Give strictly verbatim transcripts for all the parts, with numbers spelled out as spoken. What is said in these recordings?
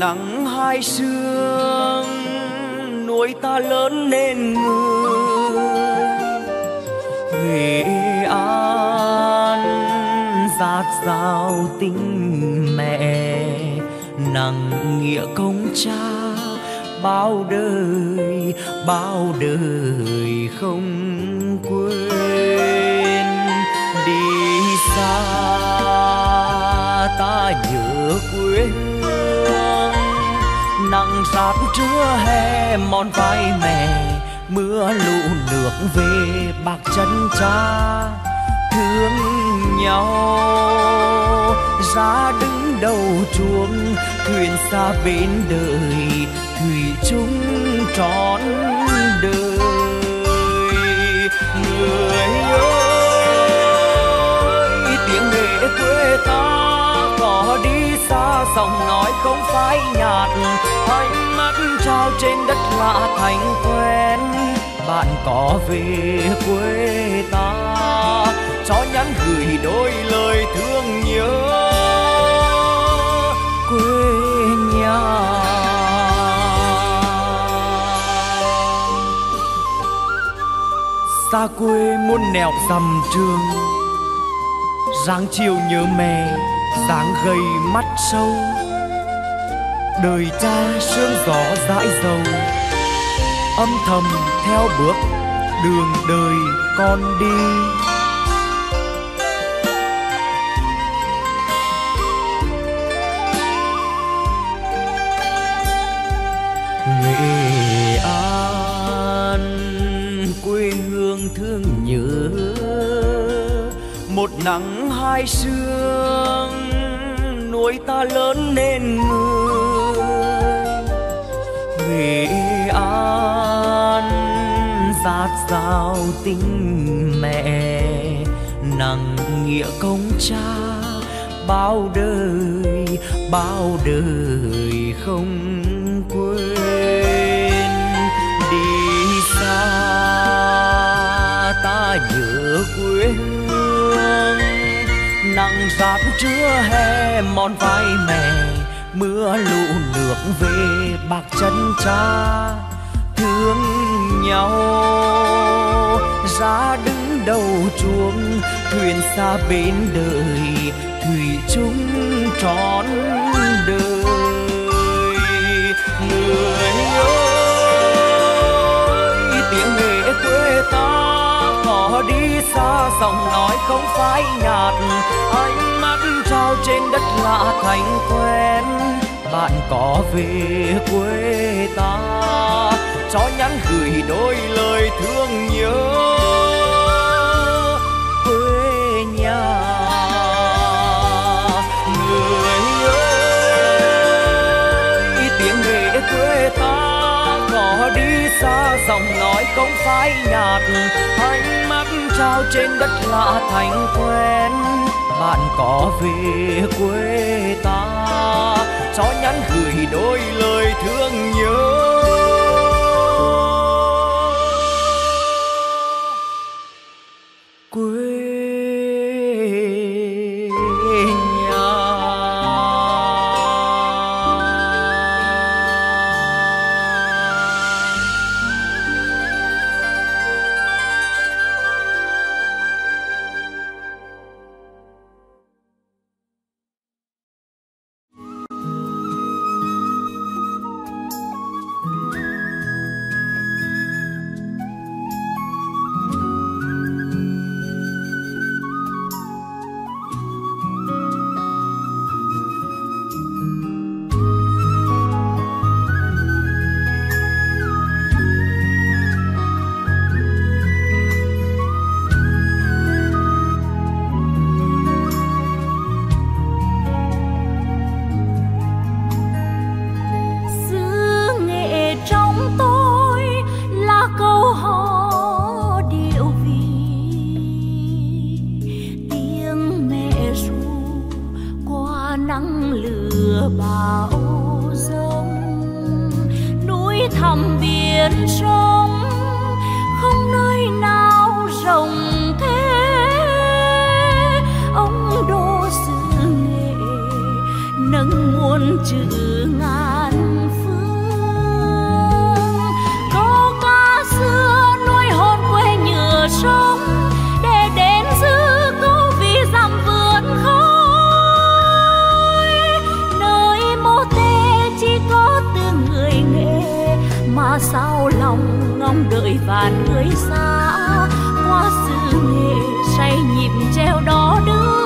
nắng hai sương nuôi ta lớn nên người. Huế An dạt dào tình mẹ, nặng nghĩa công cha bao đời bao đời không quên. Đi xa ta nhớ quê hương, nắng sát trưa hè mòn vai mẹ, mưa lũ nước về bạc chân cha. Thương nhau ra đứng đầu chuông, thuyền xa bên đời thủy chung trọn đời. Người ơi tiếng nghệ quê ta có đi xa, giọng nói không phai nhạt, ánh mắt trao trên đất lạ thành quen. Bạn có về quê ta cho nhắn gửi đôi lời thương nhớ quê nhà. Xa quê muôn nẻo dằm trường, dáng chiều nhớ mẹ dáng gầy mắt sâu. Đời cha sương gió dãi dầu, âm thầm theo bước đường đời con đi. Nghệ An quê hương thương nhớ, một nắng hai sương nuôi ta lớn nên người. Nghệ An dạt dào tình mẹ, nặng nghĩa công cha bao đời bao đời không quên. Đi xa ta nhớ quê hương, nắng rát trưa hè mòn vai mẹ, mưa lũ nước về bạc chân cha. Thương nhau ra đứng đầu chuông, thuyền xa bên đời thủy chung trọn đời. Người ơi tiếng nghệ quê ta có đi xa, giọng nói không phai nhạt, ánh mắt trao trên đất lạ thành quen. Bạn có về quê ta cho nhắn gửi đôi lời thương nhớ quê nhà. Người ơi tiếng nghệ quê ta có đi xa, giọng nói không phai nhạt, ánh mắt trao trên đất lạ thành quen. Bạn có về quê ta cho nhắn gửi đôi lời thương nhớ quê nhà. chữ ngàn nhịp treo đó đưa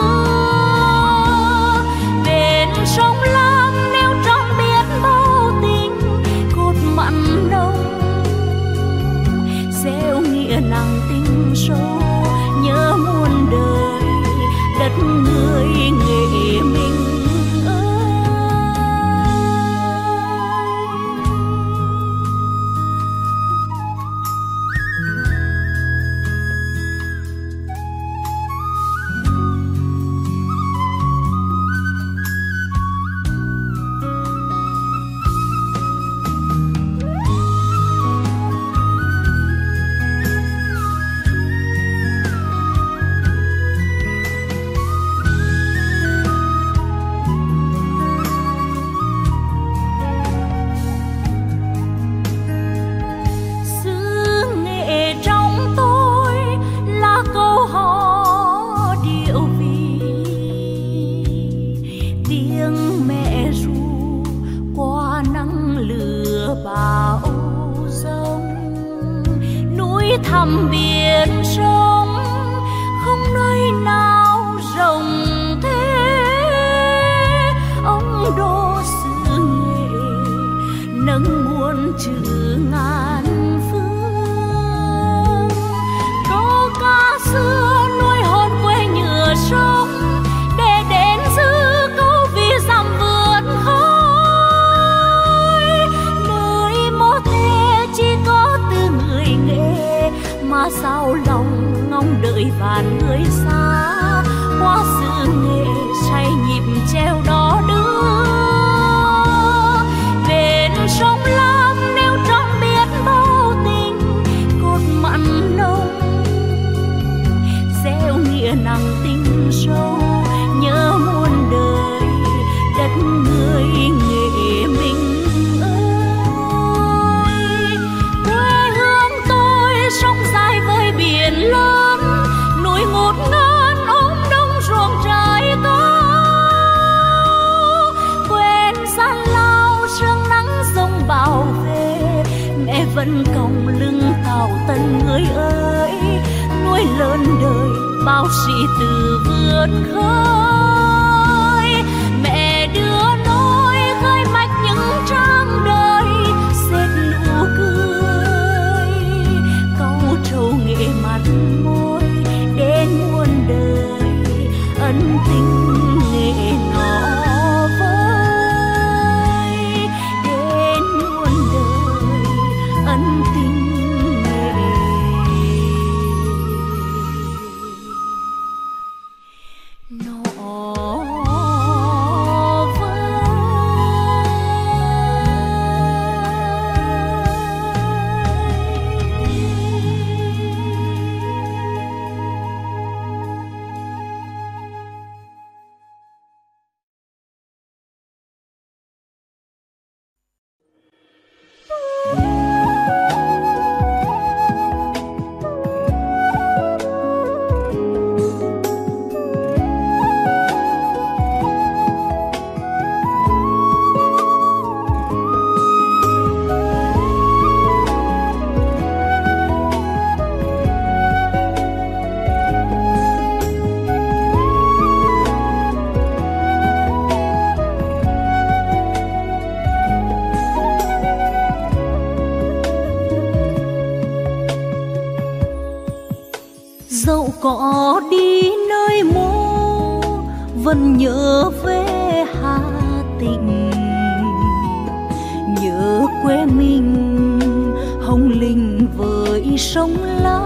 bên sông Lam nêu trọn biết bao tình cột mặn nồng gieo nghĩa nặng tình sâu nhớ muôn đời đất người nghệ mình. Thăm biển sông không nơi nào rộng thế ông đô xứ nghệ nâng muôn chữ ngàn phương câu ca xưa nuôi hồn quê nhựa sông để đến giữ câu vì dặm vượt khơi nơi mô thế chỉ có từ người nghệ mà sao lòng ngóng đợi vạn người xa qua sự nghệ say nhịp treo đó đưa bên sông Lam nêu trọn biết bao tình cột mặn nồng gieo nghĩa nặng tình sâu nhớ muôn đời đất người nghệ mình. Sông dài với biển lớn núi ngút ngàn ôm đông ruộng trái cao quên gian lao sương nắng giông bão về mẹ vẫn còng lưng tàu tần người ơi nuôi lớn đời bao sĩ từ vượt khơi mẹ đưa nối khơi mạch những trang đời xếp nụ cười trầu nghệ mặt môi đến muôn đời ân tình nghệ nó vơi đến muôn đời ân tình nghệ nó dẫu có đi nơi mô vẫn nhớ về Hà Tĩnh nhớ quê mình hồng linh với sông La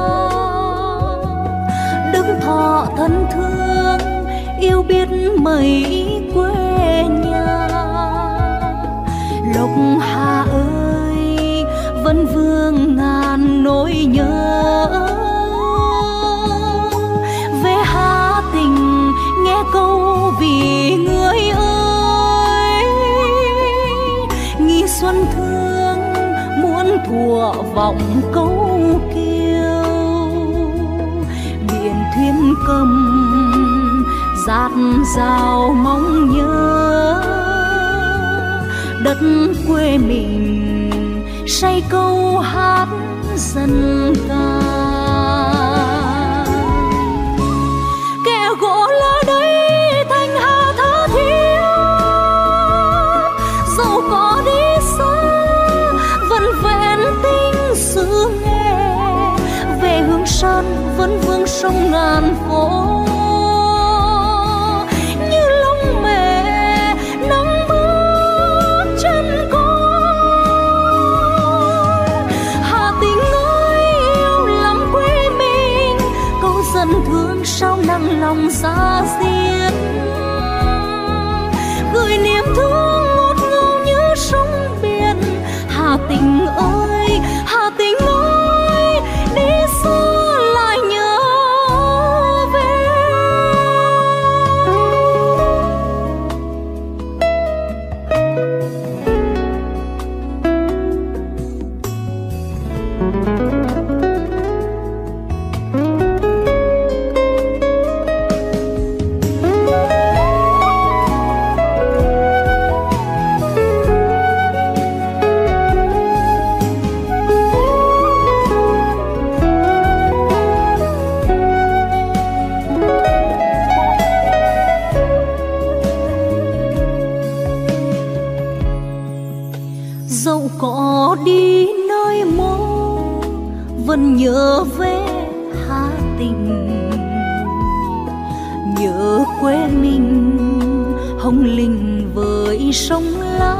đứng thọ thân thương yêu biết mấy quê nhà Lộc Hà ơi vẫn vương ngàn nỗi nhớ về Hà Tĩnh nghe câu vì người ơi nghi xuân thương muốn thuở vọng câu kiêu biển thuyền cầm dạt dào mong nhớ đất quê mình say câu hát dân ca sông ngàn phố. Như lòng mẹ nắng bước chân con. Hà Tĩnh ơi yêu lắm quê mình, câu dân thương sao nặng lòng xa xiết. Gửi niềm thương ngọt ngào như sông biển. Hà Tĩnh ơi, Hà Tĩnh ơi, đi xa lại nhớ về. Dẫu có đi nơi mô vẫn nhớ về Hà Tĩnh, nhớ quê mình hồng linh với sông La.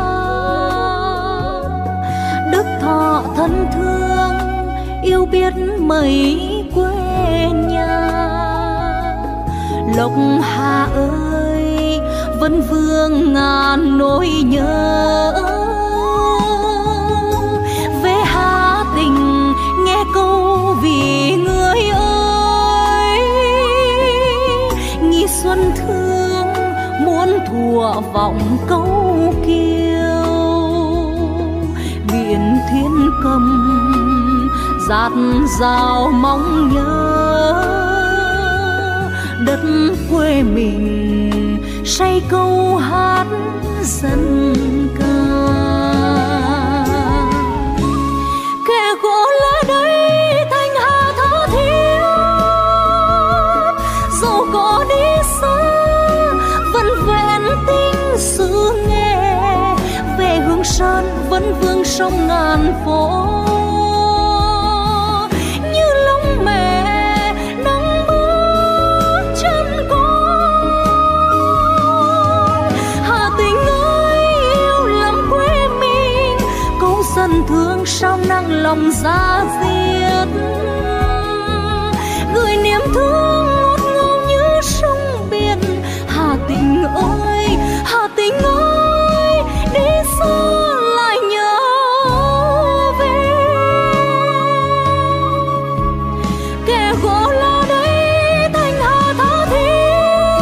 Đức Thọ thân thương yêu biết mấy quê nhà. Lộc Hà ơi vẫn vương ngàn nỗi nhớ. Nghe câu vì người ơi, nghi xuân thương muốn thủa vọng câu kiều. Biển thiên cầm dạt dào mong nhớ, đất quê mình say câu hát dân ca. Gỗ lá đây thanh hà tha thiết, dẫu có đi xa vẫn vẹn tình xứ nghe. Về Hương Sơn vẫn vương sông ngàn phố. Như lòng mẹ nắng bước chân con. Hà Tĩnh ơi yêu lắm quê mình, câu dân thương sao nặng lòng xa diết. Gửi niềm thương ngọt ngào như sông biển. Hà Tĩnh ơi, Hà Tĩnh ơi, đi xa lại nhớ về. Kẻ gỗ lá đây thanh hà tha thiết,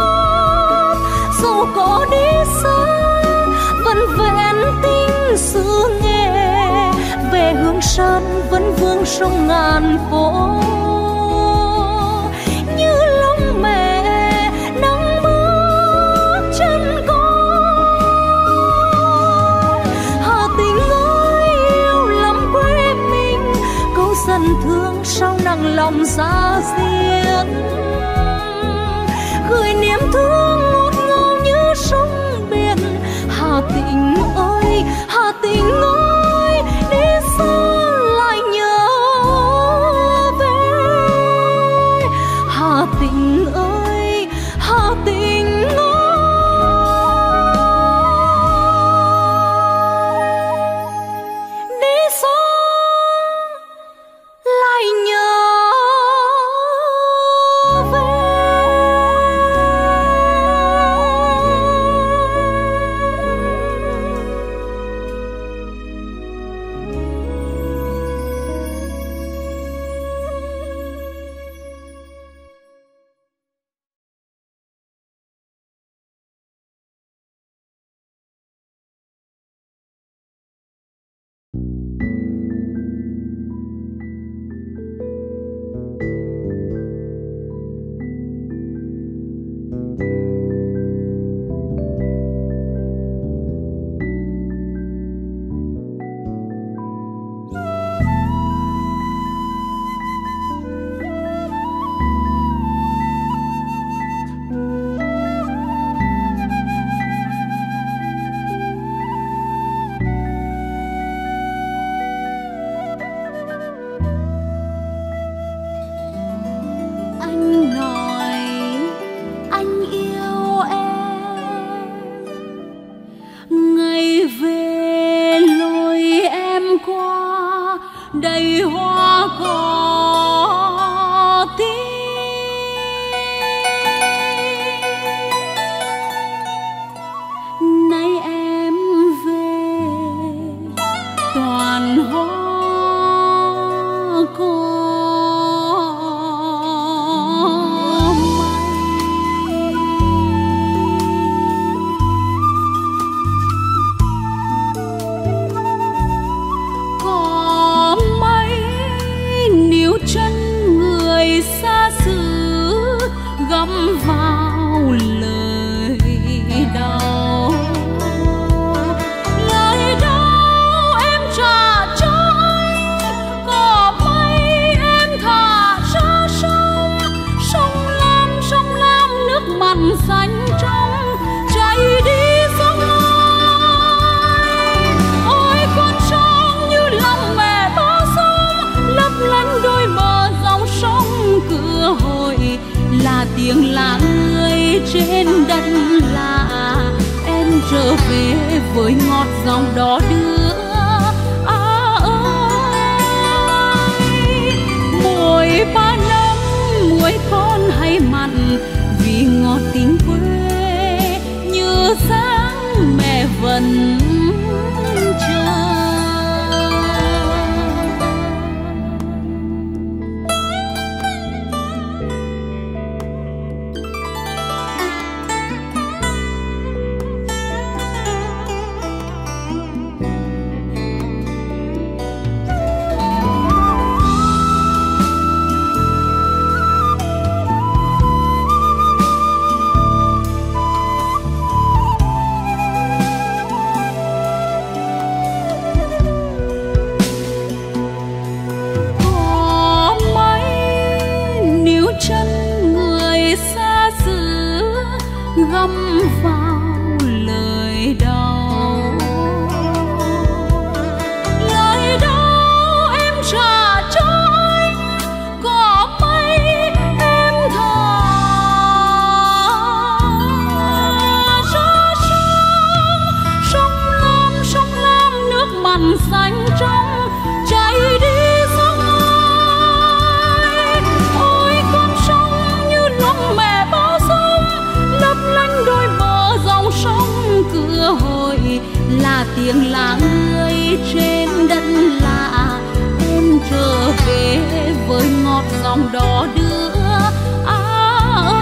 dẫu có đi xa vẫn vẹn tình xứ nghe. Về Hương Sơn vẫn vương sông ngàn phố. Như lòng mẹ nắng bước chân con. Hà Tĩnh ơi yêu lắm quê mình, câu dân thương sao nặng lòng xa xiết. Gửi niềm thương ngọt ngào như sông biển. Hà Tĩnh ơi, Hà Tĩnh ơi, đi xa lại nhớ về. Hà Tĩnh ơi, Hà Tĩnh ơi. tiếng là người trên đất lạ, em trở về với ngọt dòng đỏ đưa. À ơi, muối ba năm muối con hay mặn, vì ngọt tình quê như sáng mẹ vẫn chờ. Găm vào lời đau, lời đau em trả cho anh, có mấy em thả ra sông. Sông Lam, sông Lam nước mặn xanh trong chảy đi sông ơi. Ôi con sông như lòng mẹ bao sông, lấp lánh đôi bờ dòng sông cửa hồi, là tiếng là người trên đất lạ, em trở về với ngọt dòng đỏ đưa. À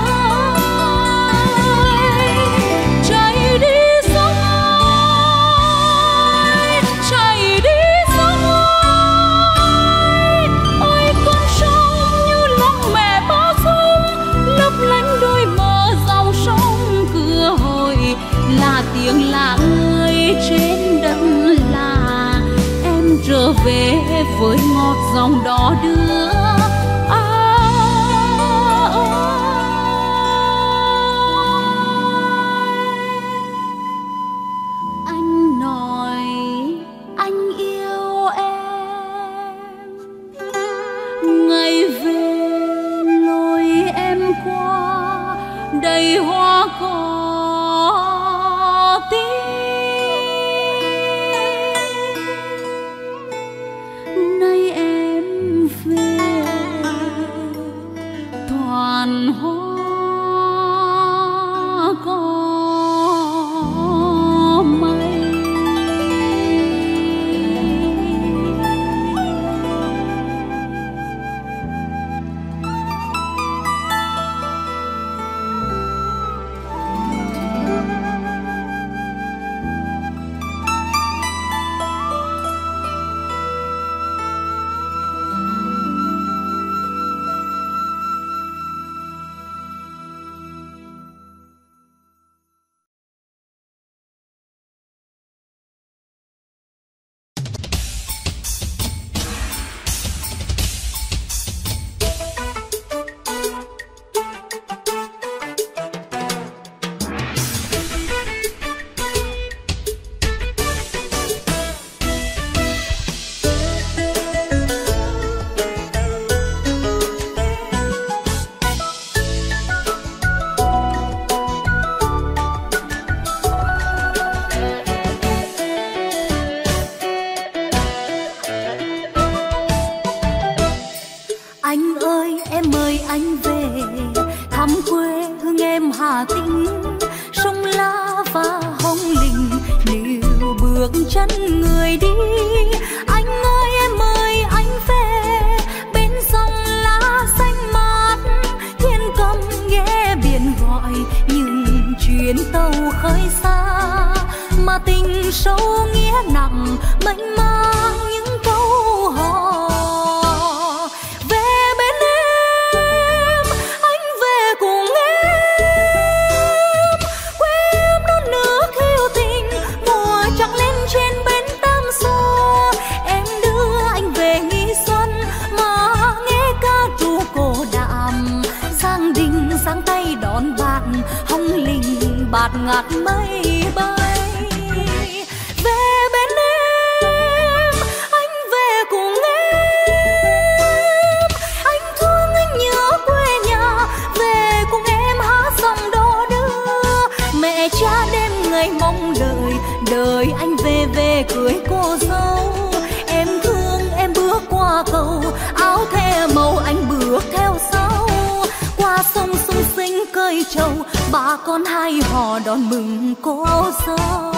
ơi, chạy đi sông ơi, chạy đi sông ơi. Ôi con sông như lòng mẹ bao sông, lấp lánh đôi bờ dòng sông cửa hồi, là tiếng là người trên đất lạ, em trở về với ngọt dòng đỏ đưa. À, anh nói anh yêu em, ngày về lối em qua đầy hoa cỏ tím. Nay em về toàn hoa cỏ mây. Anh ơi em ơi anh về thăm quê hương em Hà Tĩnh, sông La và Hồng Linh níu bước chân người đi. Anh ơi em ơi anh về bên sông lá xanh mát, thiên cầm nghe biển gọi những chuyến tàu khơi xa, mà tình sâu nghĩa nặng mênh mang những câu hò. Bạt ngát mây bay về bên em, anh về cùng em. Anh thương anh nhớ quê nhà, về cùng em cưới cô dâu. Em thương em bước qua cầu, áo thề màu anh bước theo sau. Qua sông sung sinh cơi trầu, bà con hai hò đón mừng cô dâu.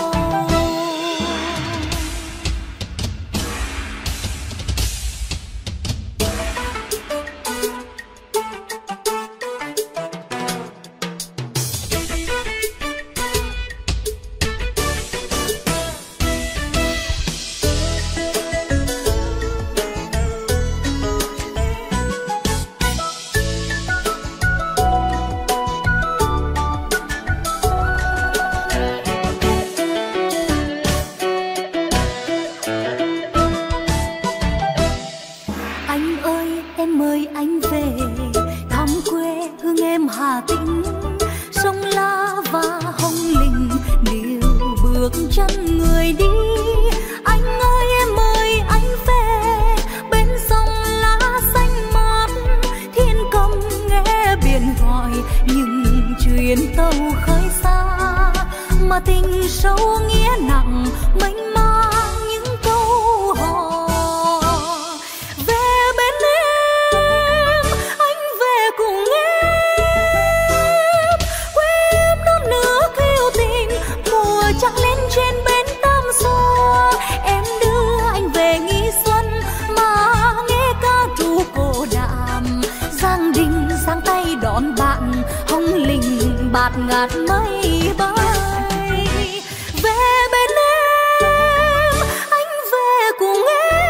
bạt ngát mây bay về bên em, anh về cùng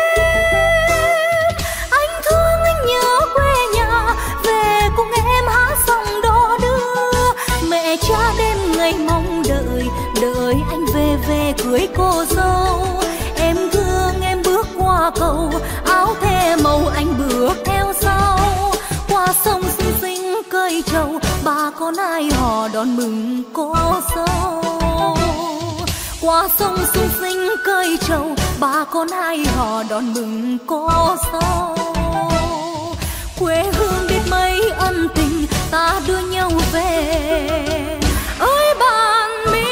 em. Anh thương anh nhớ quê nhà, về cùng em hát dòng đò đưa. Mẹ cha đêm ngày mong đợi, đợi anh về về cưới cô dâu. Em thương em bước qua cầu, áo thề màu anh bước theo sau. Qua sông xinh xinh cơi trầu, bà con ai hò đón mừng cô dâu. Qua sông xinh xinh cơi trầu, bà con ai hò đón mừng cô dâu. Quê hương biết mấy ân tình, ta đưa nhau về ơi bạn mình.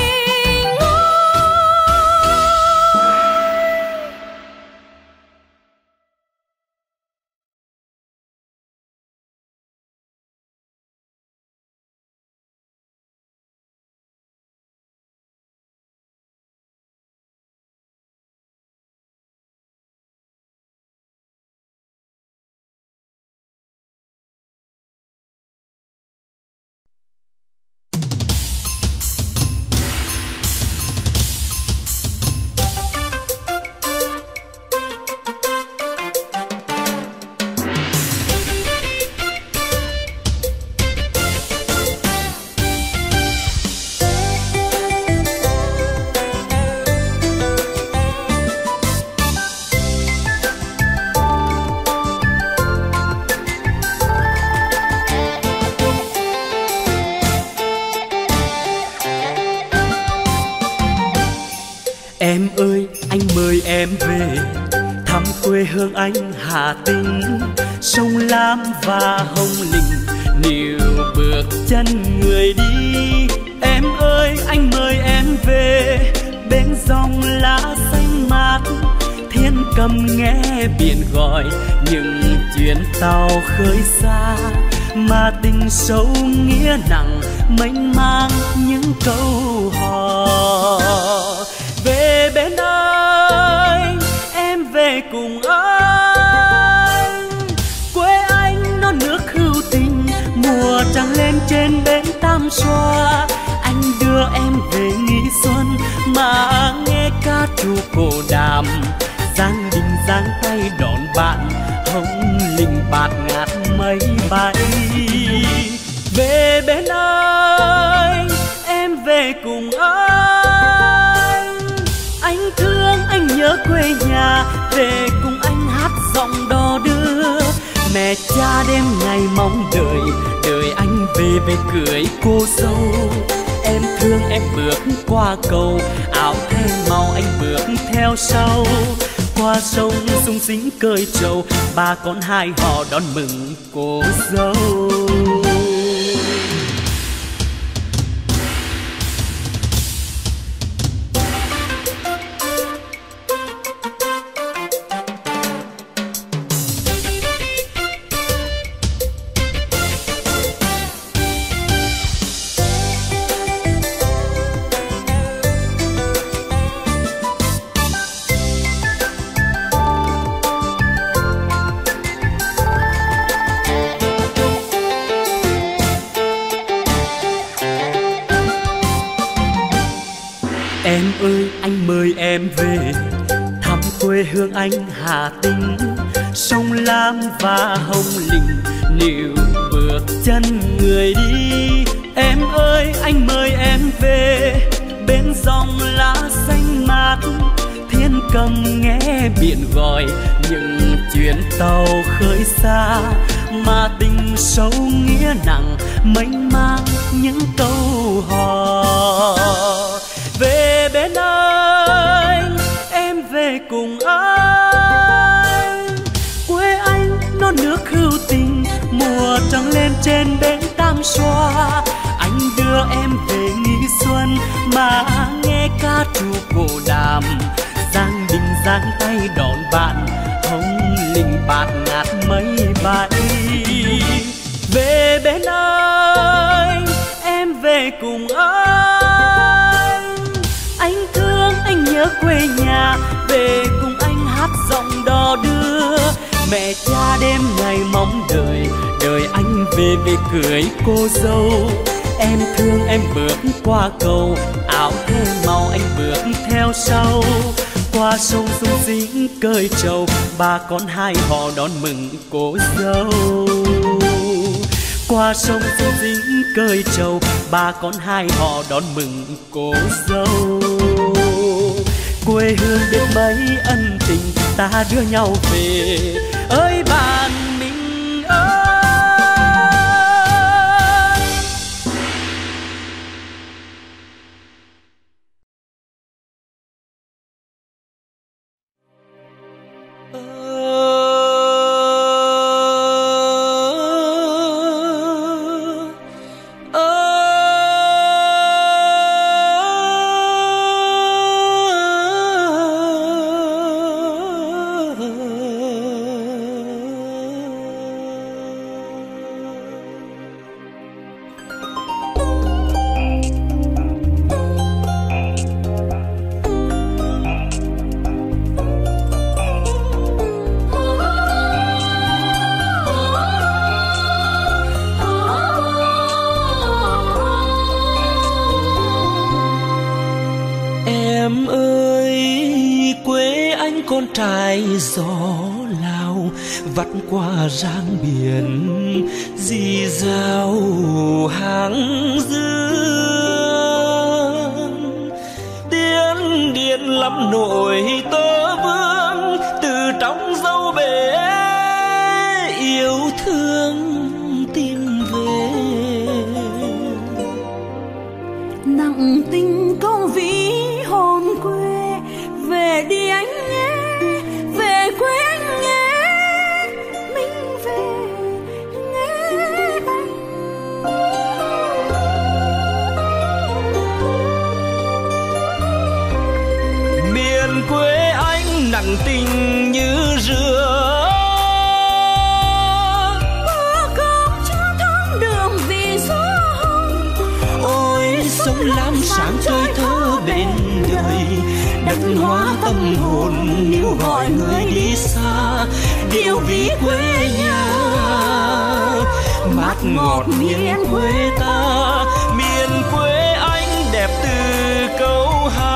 Em ơi, anh mời em về thăm quê hương anh Hà Tĩnh. Sông Lam và Hồng Linh níu bước chân người đi. Em ơi, anh mời em về bên dòng lá xanh mát. Thiên cầm nghe biển gọi những chuyến tàu khơi xa, mà tình sâu nghĩa nặng mênh mang những câu hò. Về bên anh, em về cùng anh. Quê anh non nước hữu tình, mùa trăng lên trên bến Tam Xoa. Anh đưa em về nghỉ xuân mà nghe ca trù cổ đàm. Giang đình giang tay đón bạn, Hồng Linh bạt ngát mây bay. Về bên anh, em về cùng anh. Anh thương anh nhớ quê nhà, về cùng anh hát giọng đò đưa. Mẹ cha đêm ngày mong đợi, đợi anh về về cưới cô dâu. Em thương em bước qua cầu, áo thề màu anh bước theo sau. Qua sông sung sính cơi trầu, bà con hai hò đón mừng cô dâu. ơi anh mời em về thăm quê hương anh Hà Tĩnh, sông Lam và Hồng Lĩnh níu bước chân người đi. Em ơi anh mời em về bên dòng lá xanh mát, thiên cầm nghe biển gọi những chuyến tàu khơi xa, mà tình sâu nghĩa nặng mênh mang những câu hò. Về bên anh, em về cùng anh, quê anh non nước hữu tình, mùa trăng lên trên bến Tam Xoa. Anh đưa em về nghỉ xuân mà nghe ca trù cổ đàm, Giang Đình giang tay đón bạn, Hồng Lĩnh bạt ngát mây bay. Về bên anh, em về cùng anh, anh thương anh nhớ quê nhà, về cùng anh hát giọng đò đưa. Mẹ cha đêm ngày mong đợi, đợi anh về về cưới cô dâu. Em thương em bước qua cầu, áo thêu màu anh bước theo sau. Qua sông sung dính cơi trầu, bà con hai họ đón mừng cô dâu. Qua sông sung dính cơi trầu, bà con hai họ đón mừng cô dâu. Quê hương biết mấy ân tình, ta đưa nhau về ơi bạn mình ơi. Gió lao vắt qua ráng biển, rì rào hàng dương. Tiếng điện lắm nổi tơ vương từ trong dâu bể, yêu thương tìm về. Nặng tình câu ví hồn quê, về đi anh nhé, về quê anh nhé, mình về nhé anh. Miền quê anh nặng tình như rửa, bữa cơm chưa thơm đường vì gió hồng. ôi sông Lam sáng chơi thơ bên đời, đất hóa tâm hồn níu gọi người đi xa. Điều ví quê nhà mát ngọt miền quê ta, miền quê anh đẹp từ câu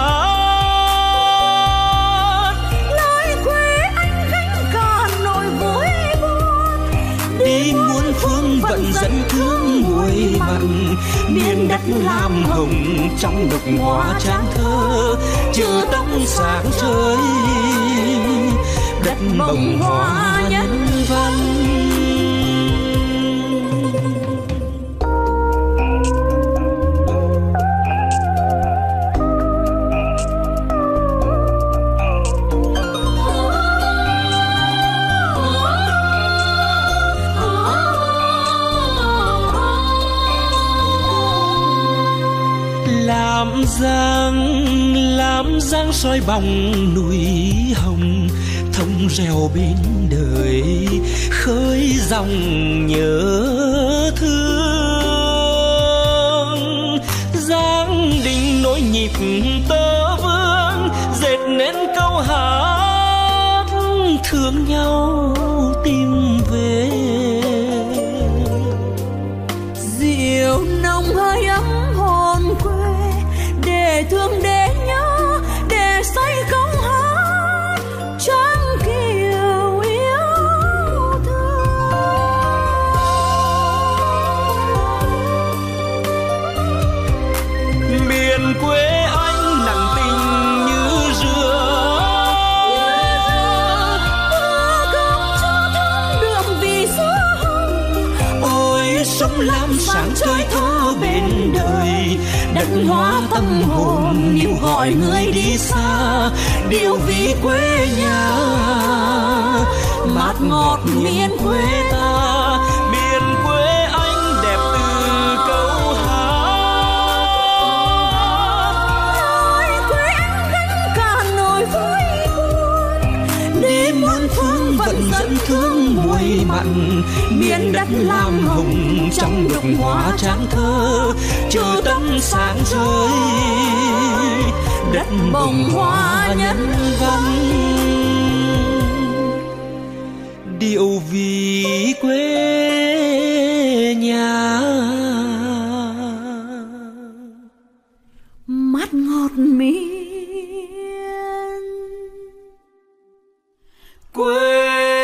hát. Lời quê anh gánh cả nỗi vui buồn, đi muôn phương vận dẫn thương muối mặn. Miền đất lam hồng trong đục hoa trang thơ, chờ tông sáng trời đất bồng hoa nhân văn. Lam Giang, Lam Giang soi bóng núi hồng, thông reo bên đời khơi dòng nhớ thương. Giang Đình nối nhịp tơ vương, dệt nên câu hát thương nhau tìm về. Rượu nồng hơi ấm hồn quê, để thương để nhớ đất hóa tâm hồn, níu gọi người đi xa, điều vì quê nhà. Mát ngọt miền quê ta, miền quê anh đẹp từ câu hát. Ôi quê anh gánh cả nỗi vui buồn, đi muôn phương vẫn dẫn thương muối mặn. Miền đất lam hồng trong đục hoa tráng thơ, chờ tấm sáng rơi đất bồng hoa nhân văn. Điệu vì quê nhà, mát ngọt miền quê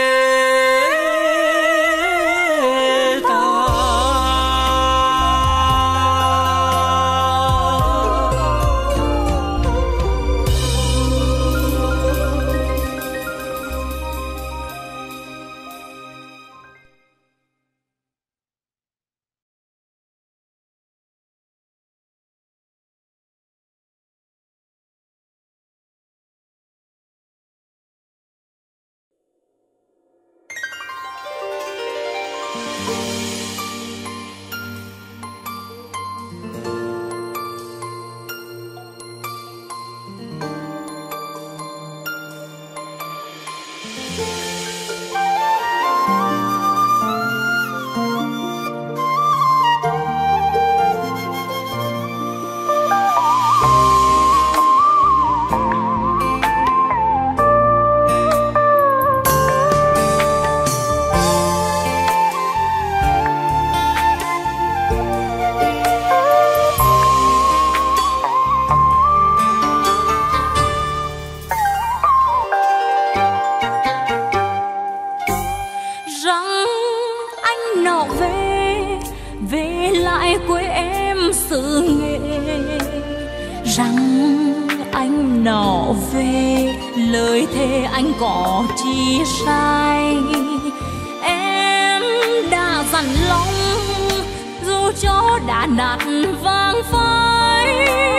có chi sai. Em đã dằn lòng dù cho đã nát vàng phai.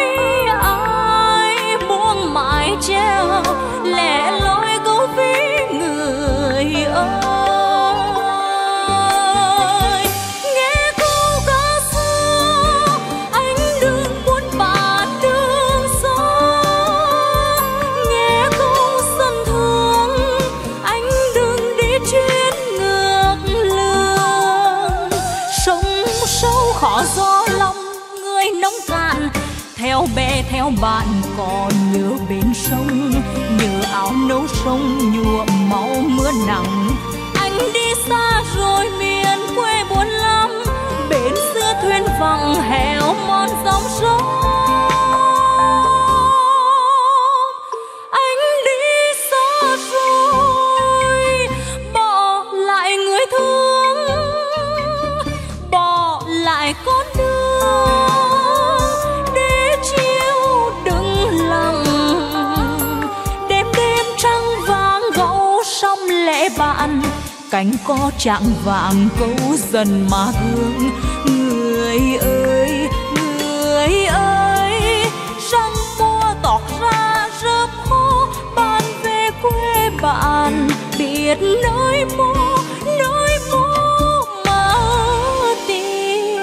Ai buông mái treo lẻ loi câu ví người ơi. Nghe câu ca xưa anh đừng buồn bã đường xa. Nghe câu sân thương anh đừng đi chuyến ngược lường. Sông sâu khó gió lòng người nông cạn, theo bè theo bạn còn nhớ bên sông, nhớ áo nấu sông nhuộm máu mưa nắng. Anh đi xa rồi miền quê buồn lắm, bên xưa thuyền vắng héo mòn dòng sông. Anh đi xa rồi bỏ lại người thương, bỏ lại con đường để chiều đừng lặng. Đêm đêm trăng vàng gấu sông lẽ bạn, cánh có trạng vàng câu dần mà hương. Người ơi người ơi, răng mùa tỏ ra rớp khô, bạn về quê bạn biết nơi mô nơi mô mà tìm.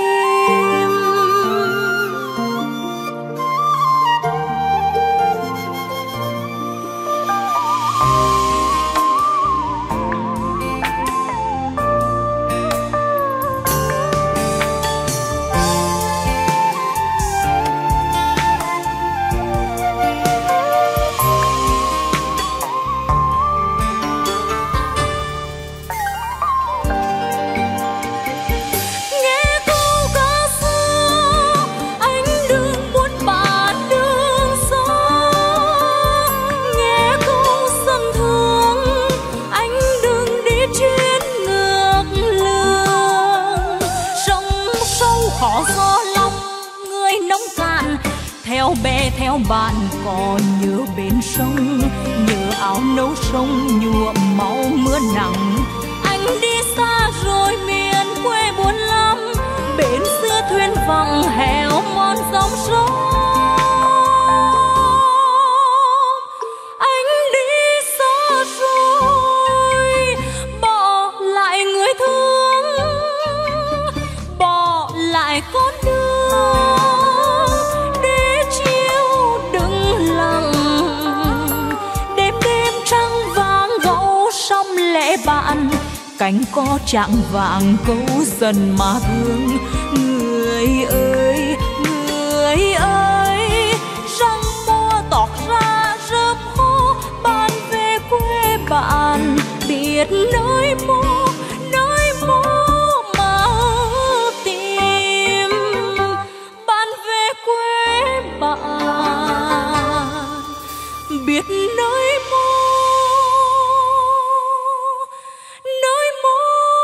Theo bè theo bạn còn nhớ bên sông, nhớ áo nấu sông nhuộm máu mưa nắng. Anh đi xa rồi miền quê buồn lắm, bên xưa thuyền vắng héo mòn gió dòng sông. Anh đi xa rồi, bỏ lại người thương, bỏ lại con đường để chiều đừng lặng. Đêm đêm trăng vàng gấu sông lẽ bạn, cánh có chạng vàng câu dần mà thương. Người ơi, người ơi, răng mưa tọt ra rớp hô, bạn về quê bạn biết nơi mô, nơi mô mà tìm. Bạn về quê bạn biết nơi mô, nơi mô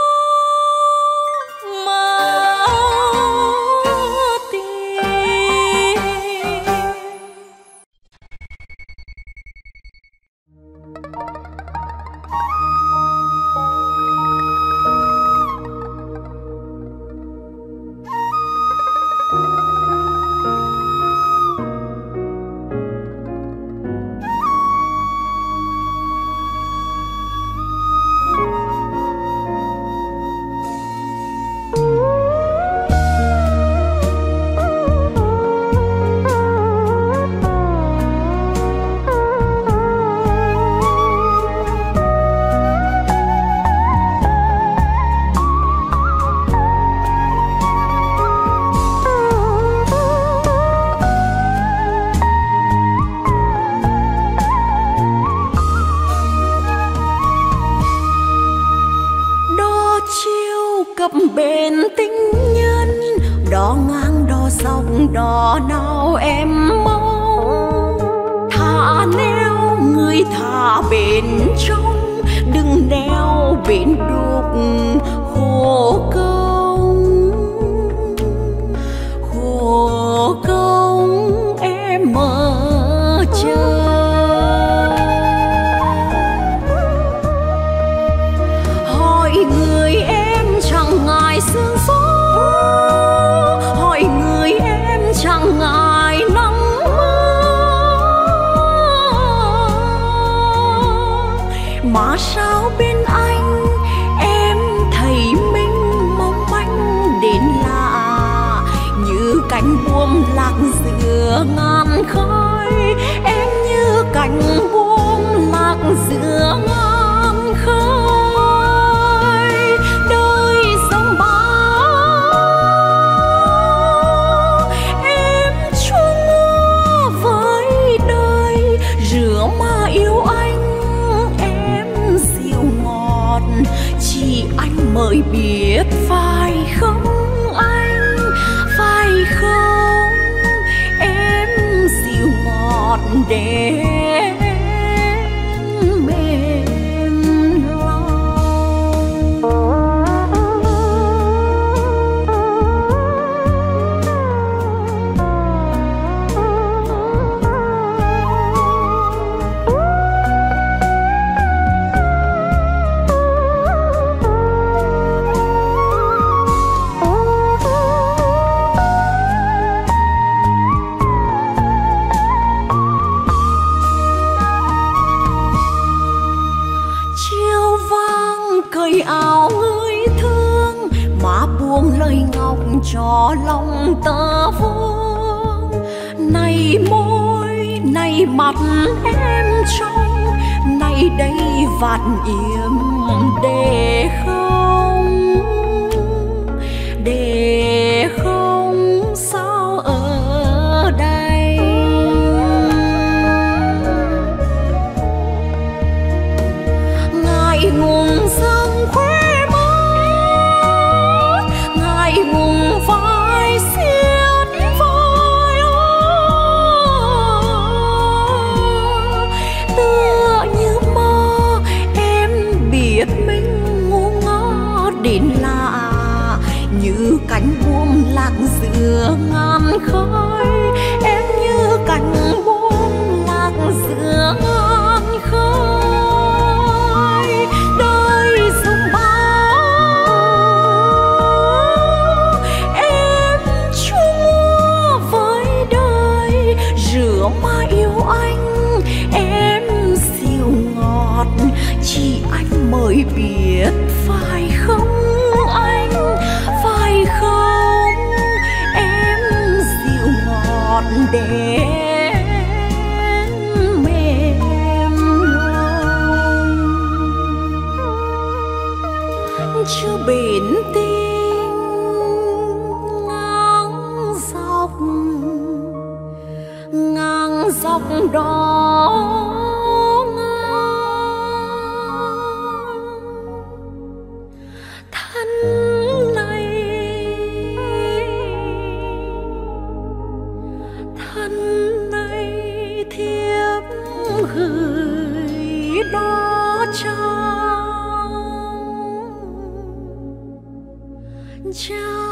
mà tìm. Cập bến tình nhân, đò ngang đò dọc đò nào em mong. Thả neo người thả bên trong, đừng neo bên đục khổ công. Khổ công em mơ chờ. Hỏi người em chẳng ngại sương gió, hỏi người em chẳng ngại nắng mưa. Mà sao bên anh em thấy mình mong manh đến lạ, như cánh buồm lạc giữa ngàn khói. Em như cánh buồm lạc giữa ngàn khói. Chỉ anh mới biết phải không anh, phải không em dịu ngọt đến mềm lòng. Áo người thương mà buông lời ngọc cho lòng tơ vương. Này môi, này mặt em trong, này đây vạt yếm để không, để không sao ở đây. Ngại ngùng dâng khóe mắt, ngại ngùng vai xiết vai ơi. Tựa như mơ em biết mình ngu ngơ đến lúa mà yêu anh, em dịu ngọt chỉ anh mới biết, phải không anh, phải không? Em dịu ngọt đến mềm lòng, chưa bền tình ngang dọc, ngang dọc đó thân này, thân này thiếp gửi đó trong trong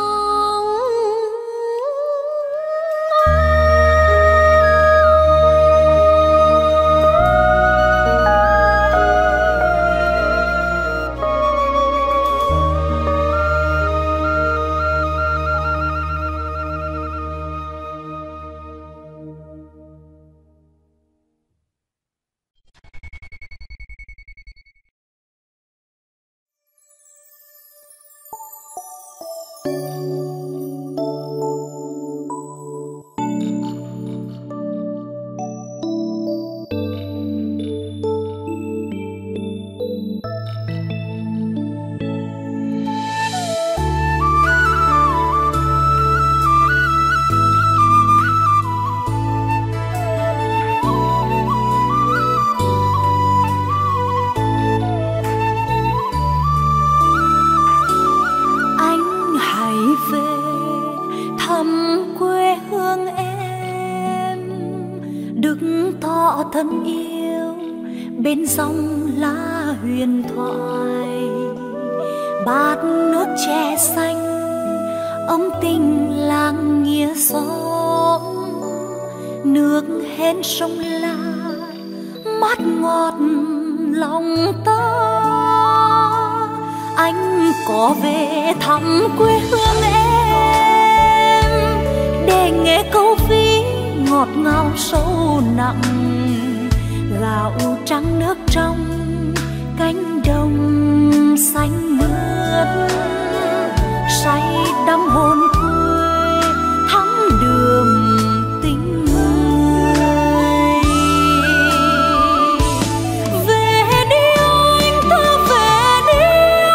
thân yêu bên dòng lá huyền thoại, bát nước chè xanh ấm tình làng nghĩa xóm, nước hến sông La mát ngọt lòng ta. Anh có về thăm quê hương em để nghe câu ví ngọt ngào sâu nặng, gạo trắng nước trong cánh đồng xanh mướt, say đắm hồn quê thắm đường tình người. Về đi anh, ta về đi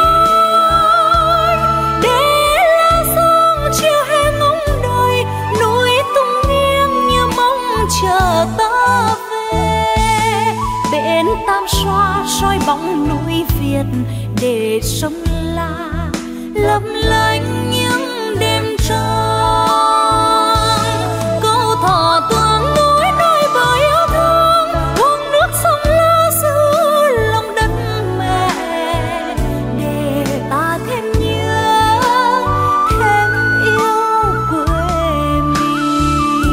anh, để lá sông chiều hè ngóng đời, núi tung nghiêng như mong chờ ta về. Bên Tam Xoa soi bóng núi Việt để sông La lấp lánh những đêm trăng. Câu thỏ tương núi nói bởi yêu thương, uống nước sông La giữ lòng đất mẹ, để ta thêm nhớ thêm yêu quê mình.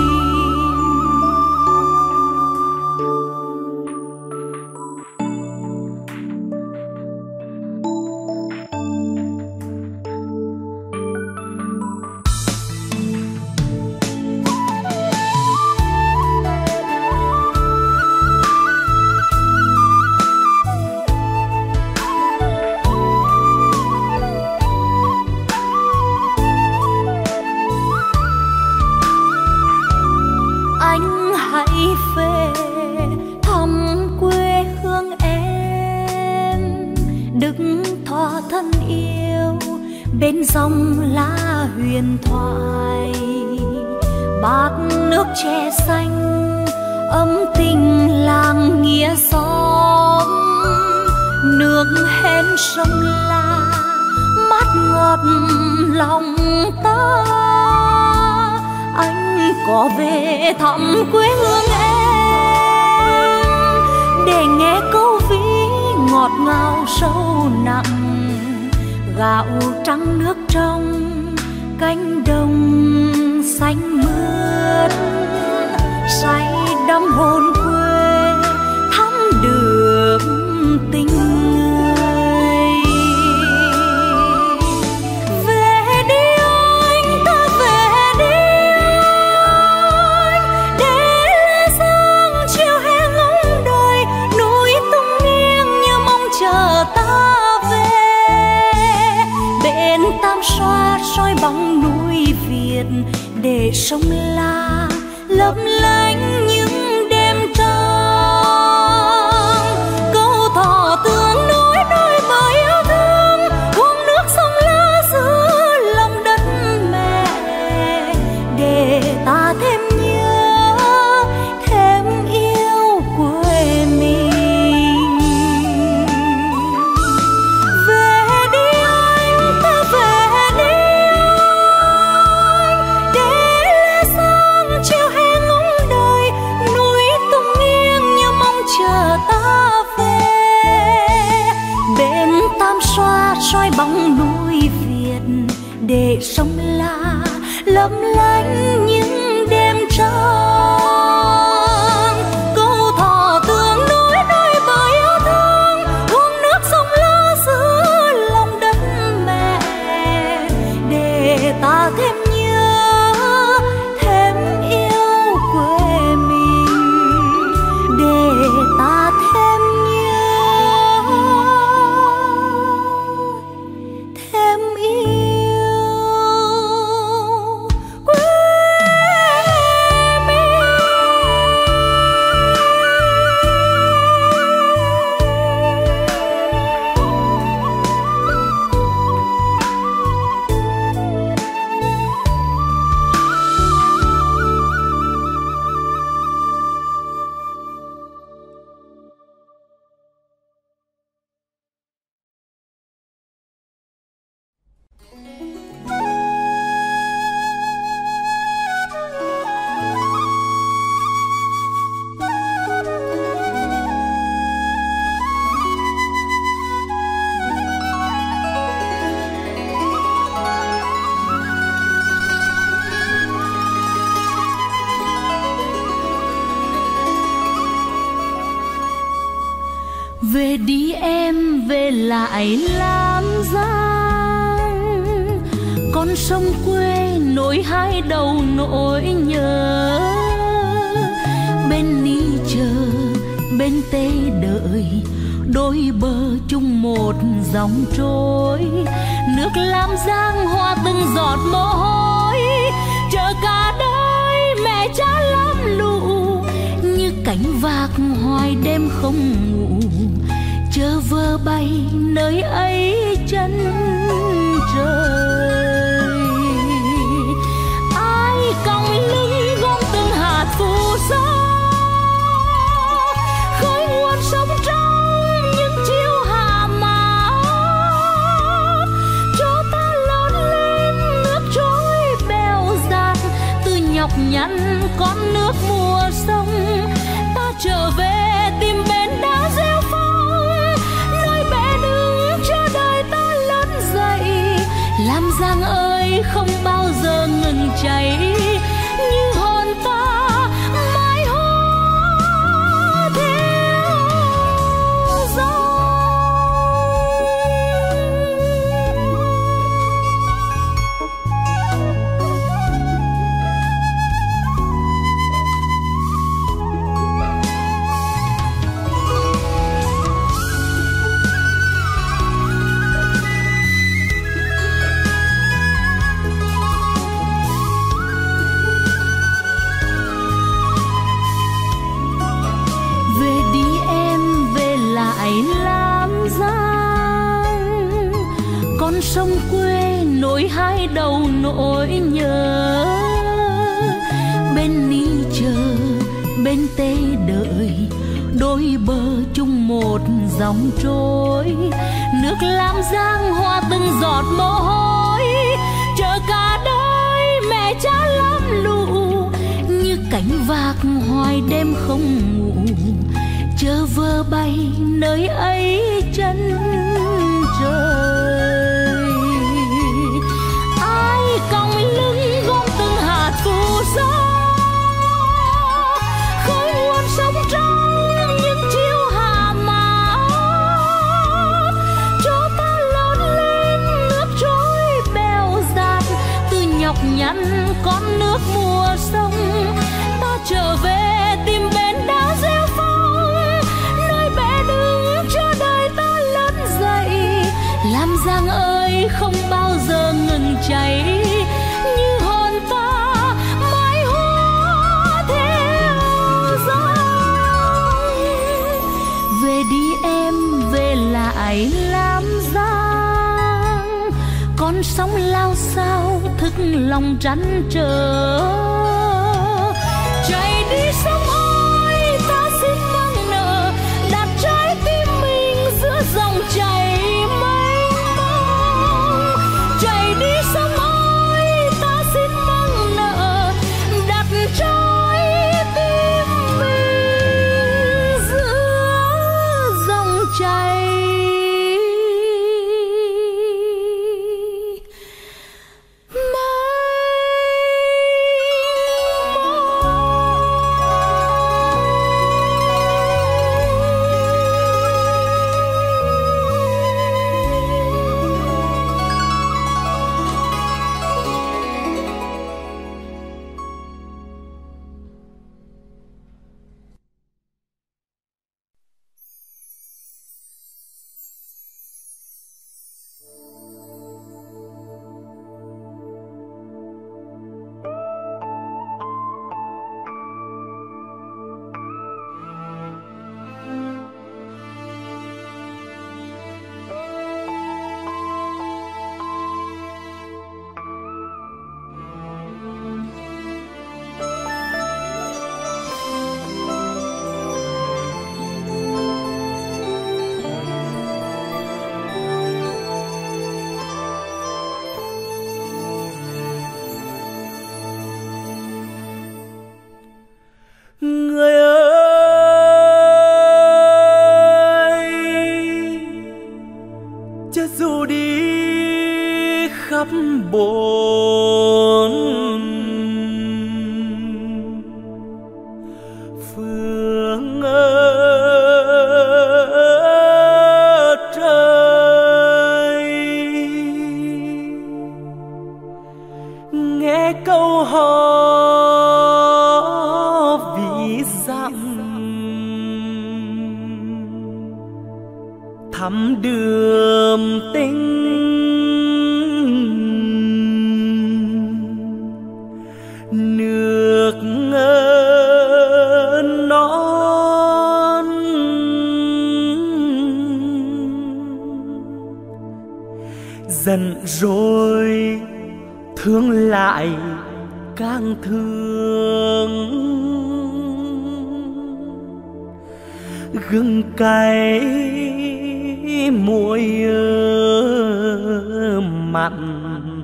Anh hãy về thăm quê hương em, đứng thọ thân yêu bên dòng lá huyền thoại, bát nước chè xanh ấm tình làng nghĩa xóm, nước hến sông La mát ngọt lòng ta. Anh có về thăm quê hương em để nghe câu ví ngọt ngào sâu nặng, gạo trắng nước trong cánh đồng xanh mướt, say đắm hồn quê thắm được tình người. Về đi anh, ta về đi anh, để để sông La lấp lánh những đêm trăng. Câu thọ tương nối đôi bờ yêu thương, uống nước sông La giữa lòng đất mẹ, để ta thêm nhớ thêm yêu quê mình. Về đi anh, ta về đi anh, để lá sáng chiều hè ngóng đời, núi tung nghiêng như mong chờ ta về. Bên Tam Xoa soi bóng núi Việt, để sông La lấp lánh những đêm trăng. Câu thọ tương nối đôi bờ yêu thương, uống nước sông La giữa lòng đất mẹ, để ta thêm nhớ thêm yêu quê mình, để ta thêm nhớ thêm yêu quê mình. Về đi em, về lại Lam Giang, con sông quê nối hai đầu nỗi nhớ. Bên Ni chờ, bên Tê đợi, đôi bờ chung một dòng trôi. Nước Lam Giang hoa từng giọt mồ hôi, chờ cả đời mẹ cha lam lũ, như cánh vạc hoài đêm không ngủ, chờ vơ bay nơi ấy chân trời. Ai còng lưng gom từng hạt phù sa, khơi nguồn sông trong những chiều hạ mát, cho ta lớn lên nước trôi bèo dạt, từ nhọc nhằn con nước mùa sông. Ta trở về tìm bến đá rêu phong, nơi bé đứng chờ đợi ta lớn dậy. Lam Giang ơi không bao giờ ngừng chảy, như hồn ta mãi hoa theo dòng. Về đi em, về lại Lam Giang, con sông quê nối hai đầu nỗi nhớ. Bên Ni chờ, bên Tê đợi, đôi bờ chung một dòng trôi. Nước Lam Giang hoa từng giọt mồ hôi, chờ cả đời mẹ cha lam lũ, như cánh vạc hoài đêm không ngủ, chờ vơ bay nơi ấy chân trời. Ai còng lưng gom từng hạt phù sa, khơi nguồn sông trong những chiều hạ mát, cho ta lớn lên nước trôi bèo dạt, từ nhọc nhằn con nước mùa sông. Ta trở về tìm bến đá rêu phong, nơi bé đứng chờ đợi ta lớn dậy. Lam Giang ơi sóng lao sao thức lòng trăn trở. Chạy đi sông ơi ta xin mang nợ, đặt trái tim mình giữa dòng chảy mênh mông. Chạy đi sông ơi ta xin mang nợ, đặt trái tim mình giữa dòng chảy. thắm đường tình nước non dần rồi thương lại càng thương gừng cay muối mặn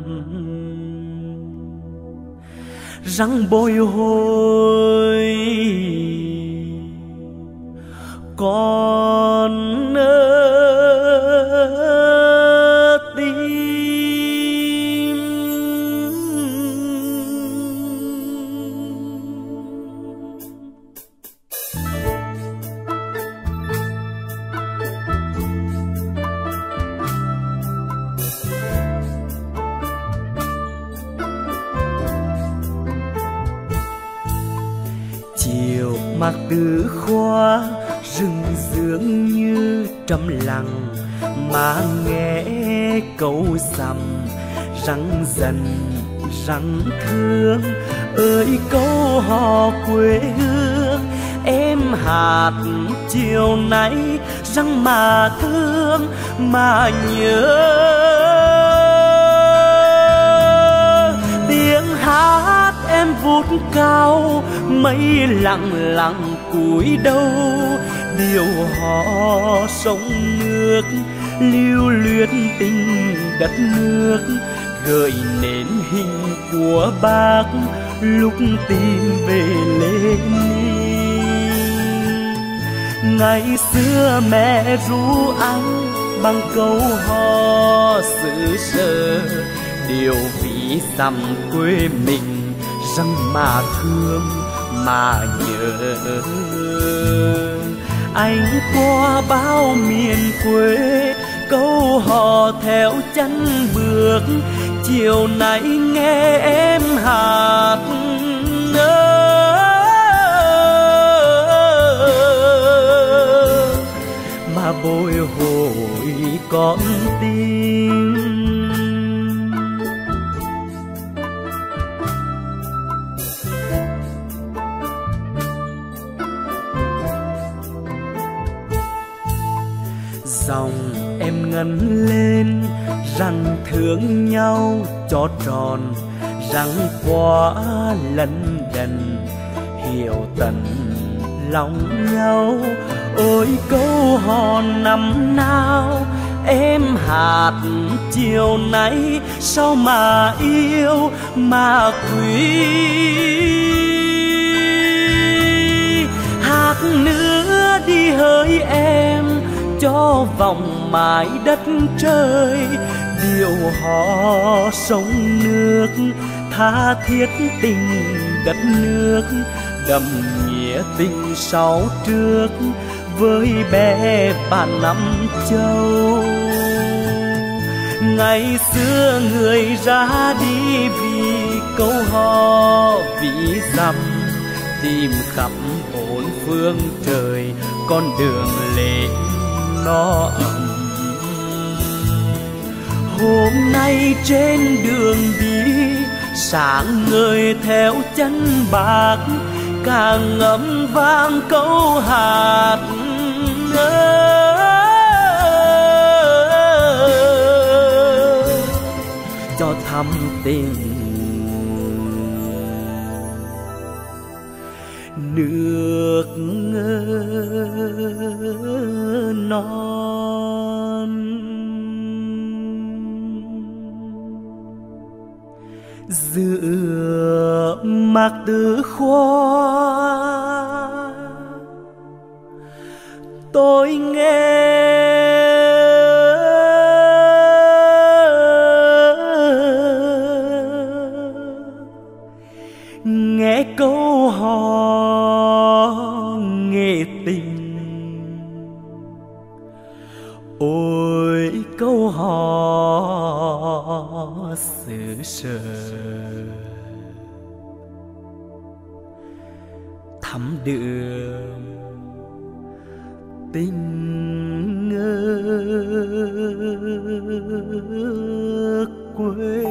răng bồi hồi còn chiều mặc tứ khoa rừng dường như trầm lặng mà nghe câu sầm răng dần răng thương ơi câu hò quê hương em hạt chiều nay răng mà thương mà nhớ tiếng hát em vút cao mây lặng lặng cúi đầu điều hò sông nước lưu luyến tình đất nước gợi nên hình của bác lúc tìm về Lenin. Ngày xưa mẹ ru anh bằng câu hò xứ sở điều ví dặm quê mình răng mà thương mà nhớ anh qua bao miền quê câu hò theo chân bước chiều nay nghe em hát mà bồi hồi con tim. Dòng em ngân lên rằng thương nhau cho tròn, rằng quá lẫn đần hiểu tận lòng nhau. Ôi câu hò năm nào em hát chiều nay, sao mà yêu mà quý. Hát nữa đi hỡi em cho vòng mãi đất trời, điệu hò sông nước tha thiết tình đất nước, đậm nghĩa tình sau trước với bé bạn năm châu. Ngày xưa người ra đi vì câu hò vì dặm, tìm khắp bốn phương trời con đường lên nó ấm. Hôm nay trên đường đi sáng ngời theo chân bạc, càng ngâm vang câu hát cho thắm tình nước non. Giữa mạc tử khoa tôi nghe nghe câu hò nghệ tình. Ôi câu hò xứ sở thắm đượm tình quê.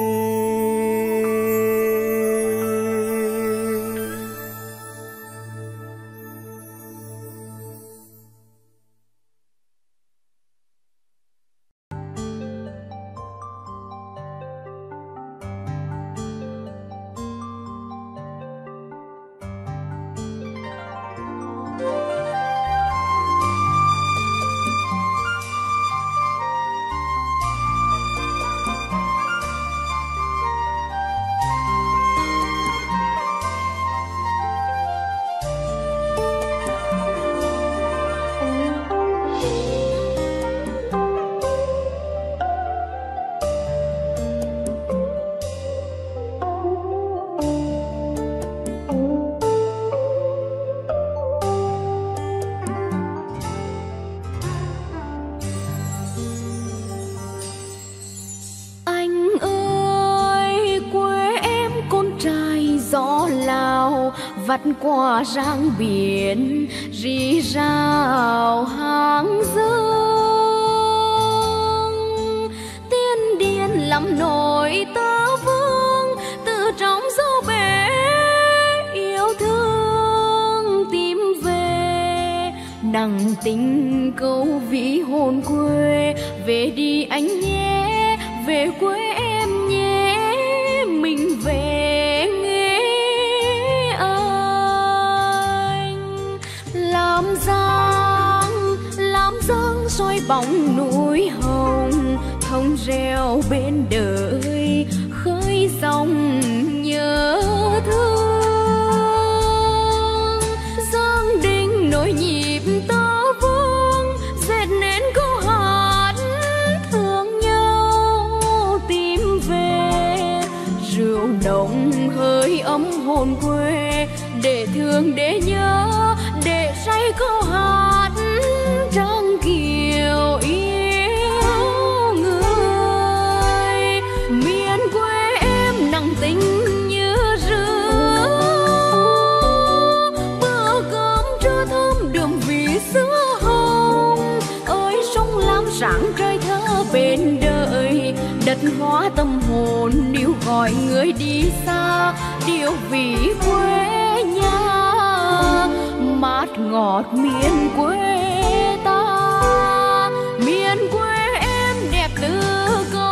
vắt qua rang biển rì rào hàng dương. Tiên điên làm nổi tơ vương từ trong dấu bể yêu thương tìm về nặng tình câu ví hồn quê. Về đi anh nhé, về quê em nhé, mình về nghe anh. Làm giang, làm giang soi bóng núi hồng, thông reo bên đời khơi dòng nhớ thương. Giang đình nổi nhịp tơ vương dệt nên câu hát thương nhau tìm về. Rượu nồng hơi ấm hồn quê để thương để nhớ để say câu hát trăng kiều yêu người. Miền quê em nặng tình như rứa, bữa cơm trưa thơm đường vì sữa hồng. Ơi sông lam sáng trời thơ bên đời, đất hóa tâm hồn níu gọi người đi xa. Điều vì quê nhà mát ngọt miền quê ta. Miền quê em đẹp từ câu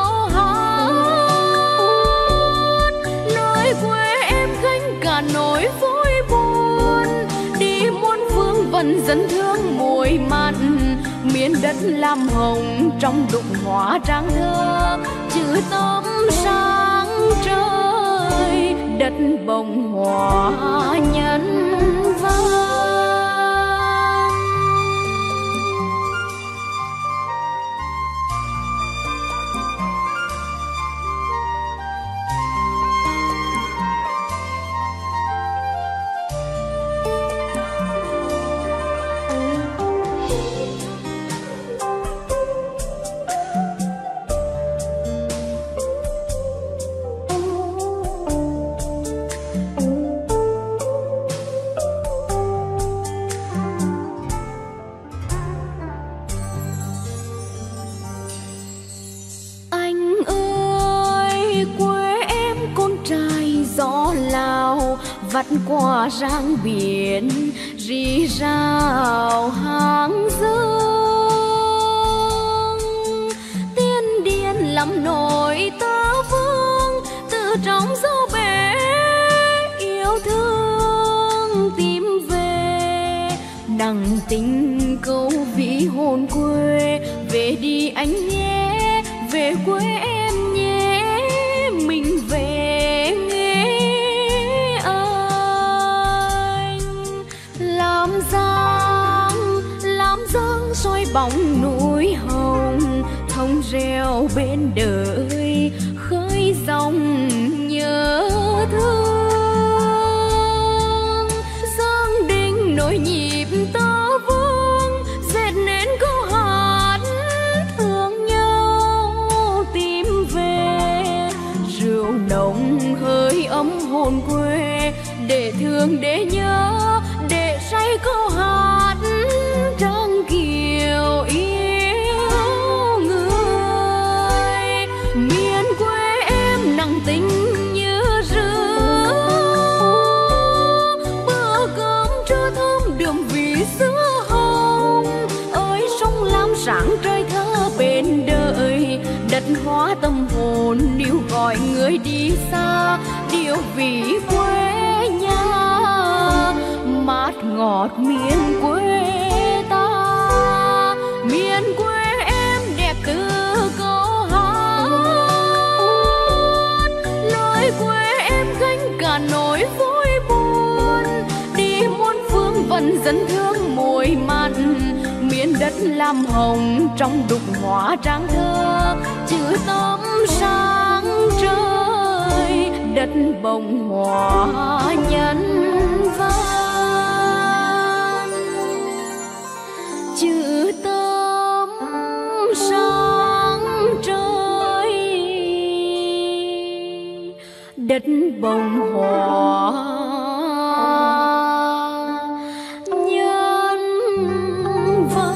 nỗi vui buồn, đi muôn phương vẫn dẫn thương muối mặn. Miền đất lam hồng trong đụng hoa trang thơ, chữ tấm sáng trời, đất bồng hoa nhân văn. Vắt qua rang biển rì rào hàng dương, tiên điên lắm nỗi tơ vương, từ trong dấu bể yêu thương tìm về. Nặng tình câu ví hồn quê, về đi anh nhé, về quê em nhé, mình về. Soi bóng núi hồng, thông reo bên đời, khơi dòng nhớ thương. Giang đình nỗi nhịp tơ vương, dệt nên câu hát thương nhau tìm về. Rượu nồng hơi ấm hồn quê, để thương để nhớ, để say câu hát trăng kiều yêu người. Miền quê em nặng tình như rứa, bữa cơm trưa thơm đượm vị sữa hồng. Ơi sông lam sáng trời thơ bên đời, đất hóa tâm hồn níu gọi người đi xa, điều vị quê nhà mát ngọt miền quê ta. Miền quê em đẹp từ câu hát, lời quê em gánh cả nỗi vui buồn, đi muôn phương vẫn dẫn thương muối mặn. Miền đất lam hồng trong đục hoa trang thơ, chữ tấm sáng trời, đất bồng hoa nhân văn. Chữ tấm sáng trời, đất bồng hoa nhân văn.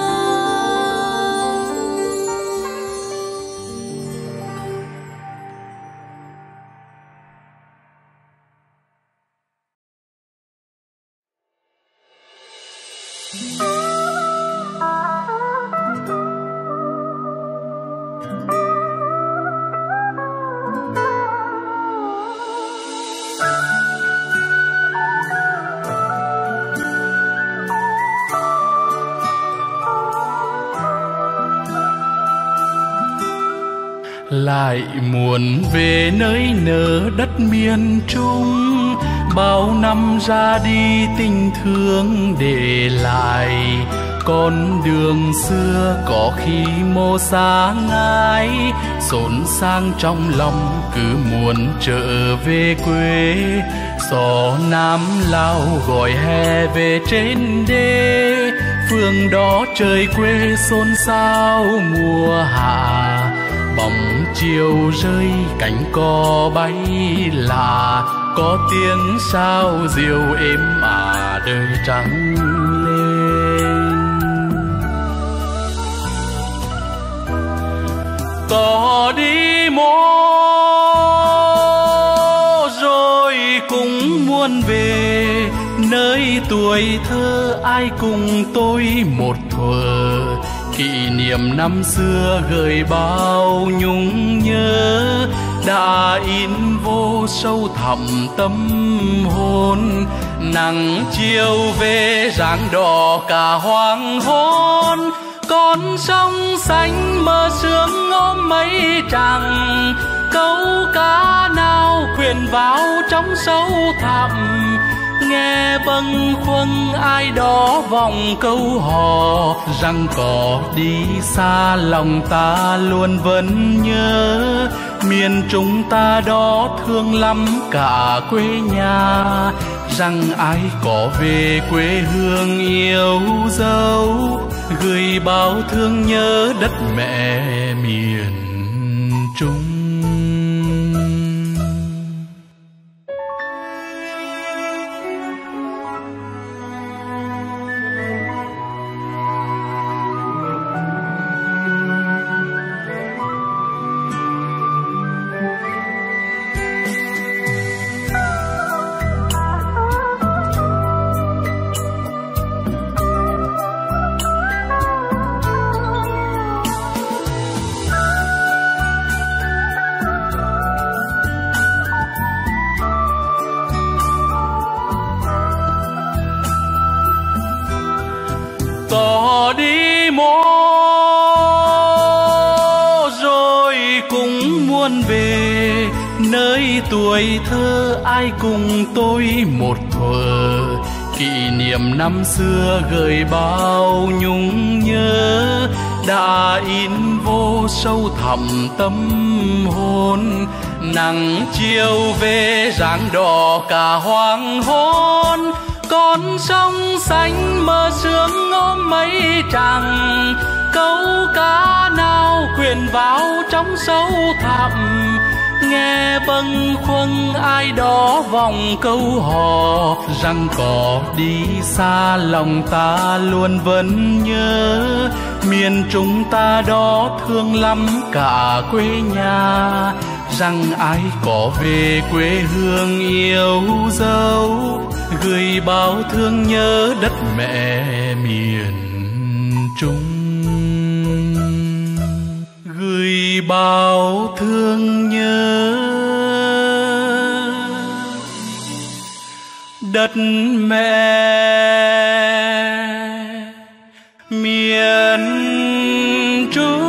Lại muốn về nơi nở đất miền Trung, bao năm ra đi tình thương để lại. Con đường xưa có khi mô xa ngái, xốn sang trong lòng cứ muốn trở về quê. Gió Nam Lao gọi hè về trên đê, phương đó trời quê xôn xao mùa hạ. Bóng chiều rơi cánh cò bay là, có tiếng sao diều êm ả đời trắng lên. Có đi mô rồi cũng muốn về, nơi tuổi thơ ai cùng tôi một thuở. Kỷ niệm năm xưa gợi bao nhung nhớ, đã in vô sâu thẳm tâm hồn. Nắng chiều về rạng đỏ cả hoàng hôn, con sông xanh mơ sương ôm mây trắng. Câu cá nào khuyên vào trong sâu thẳm, nghe bâng khuâng ai đó vòng câu hò. Rằng có đi xa lòng ta luôn vẫn nhớ, miền Trung ta đó thương lắm cả quê nhà. Rằng ai có về quê hương yêu dấu, gửi bao thương nhớ đất mẹ miền Trung. Tỏ đi mô rồi cũng muốn về, nơi tuổi thơ ai cùng tôi một thuở. Kỷ niệm năm xưa gợi bao nhung nhớ, đã in vô sâu thẳm tâm hồn. Nắng chiều về rạng đỏ cả hoàng hôn, con sông xanh mơ sương ôm mây trắng. Câu cá nào khuyên vào trong sâu thẳm, nghe bâng khuâng ai đó vòng câu hò. Rằng có đi xa lòng ta luôn vẫn nhớ, miền Trung ta đó thương lắm cả quê nhà. Rằng ai có về quê hương yêu dấu, gửi bao thương nhớ đất mẹ miền Trung. Gửi bao thương nhớ đất mẹ miền Trung.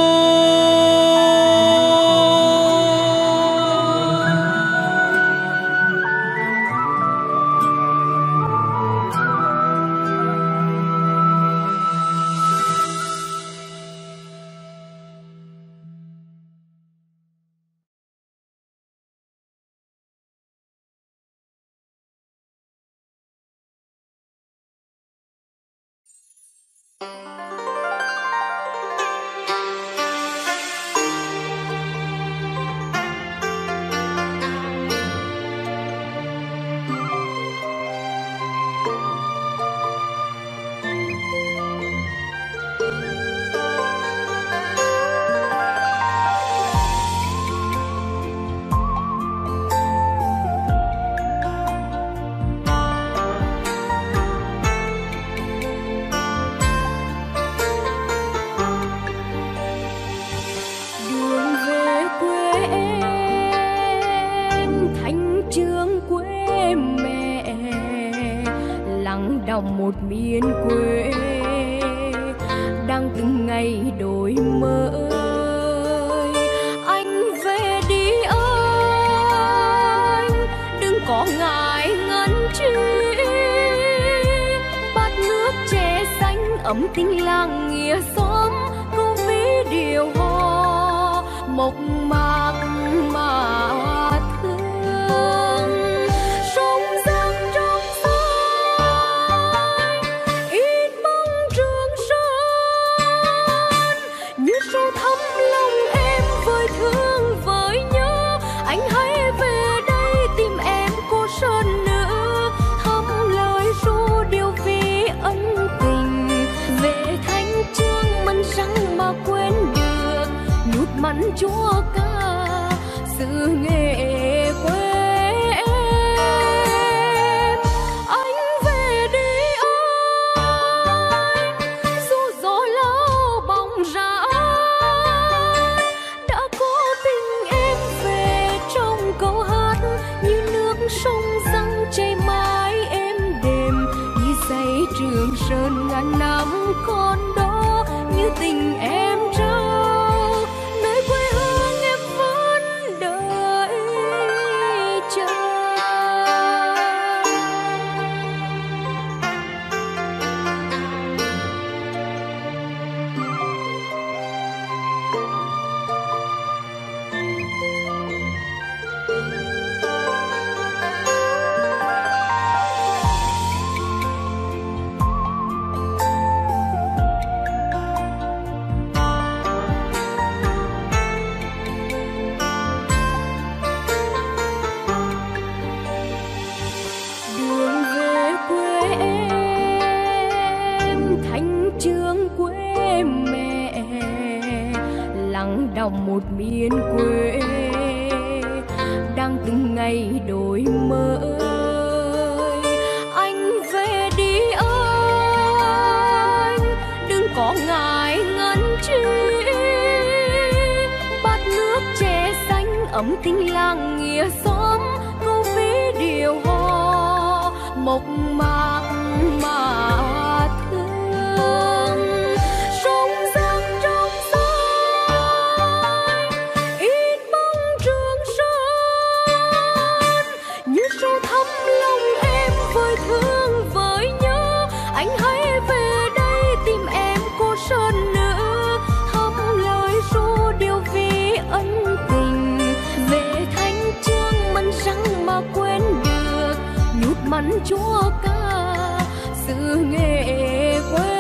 Một miền quê đang từng ngày đổi mới. Anh về đi anh, đừng có ngại ngần chi. Bát nước chè xanh ấm tình làng nghĩa xóm, câu ví điều hò mộc mạc mà thương. Mắn chúa ca sự nghệ quê em. Anh về đi anh, dù gió lao bóng rã. Đã có tình em về Trường Sơn ngàn năm còn đó như tình em trao, nơi quê hương em vẫn đợi chờ. Đồng một miền quê đang từng ngày đổi mới. Anh về đi anh, đừng có ngại ngần chi. Bát nước chè xanh ấm tình làng nghĩa xóm, câu ví điều hò mộc mạc mà thương. Sông Giang trong thương với nhớ, anh hãy về đây tìm em cô sơn nữ, thăm lời ru điều vì ân tình. Về Thanh Chương mân răng mà quên được, nhút mắn chúa ca sự nghệ quê.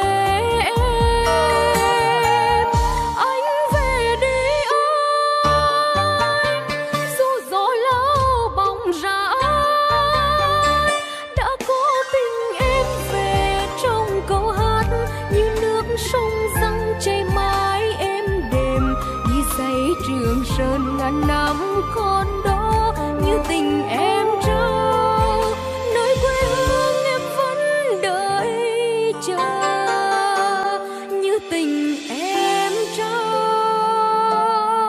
Trường Sơn ngàn năm còn đó như tình em trao, nơi quê hương em vẫn đợi chờ như tình em trao,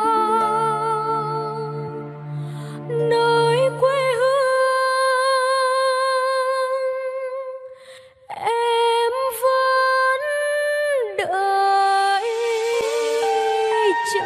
nơi quê hương em vẫn đợi chờ.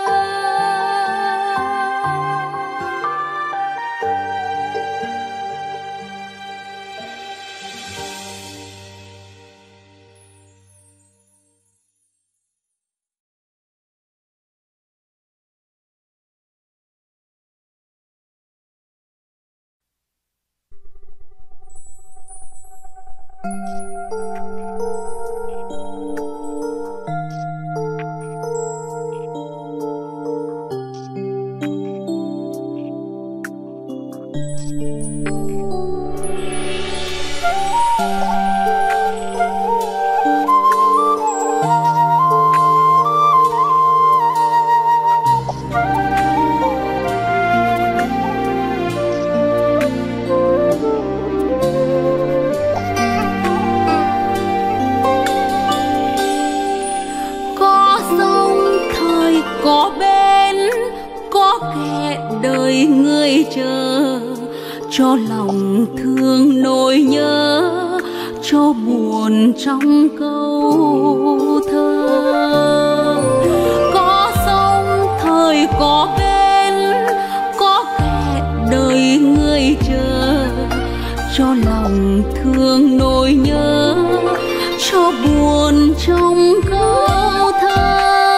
Cho lòng thương nỗi nhớ, cho buồn trong câu thơ. Có sông thời có bên, có kẻ đời người chờ. Cho lòng thương nỗi nhớ, cho buồn trong câu thơ.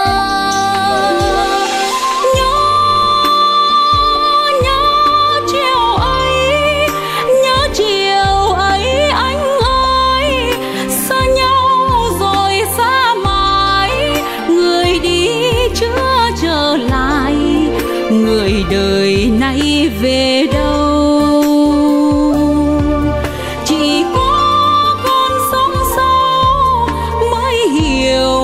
Người đời nay về đâu, chỉ có con sông sâu mới hiểu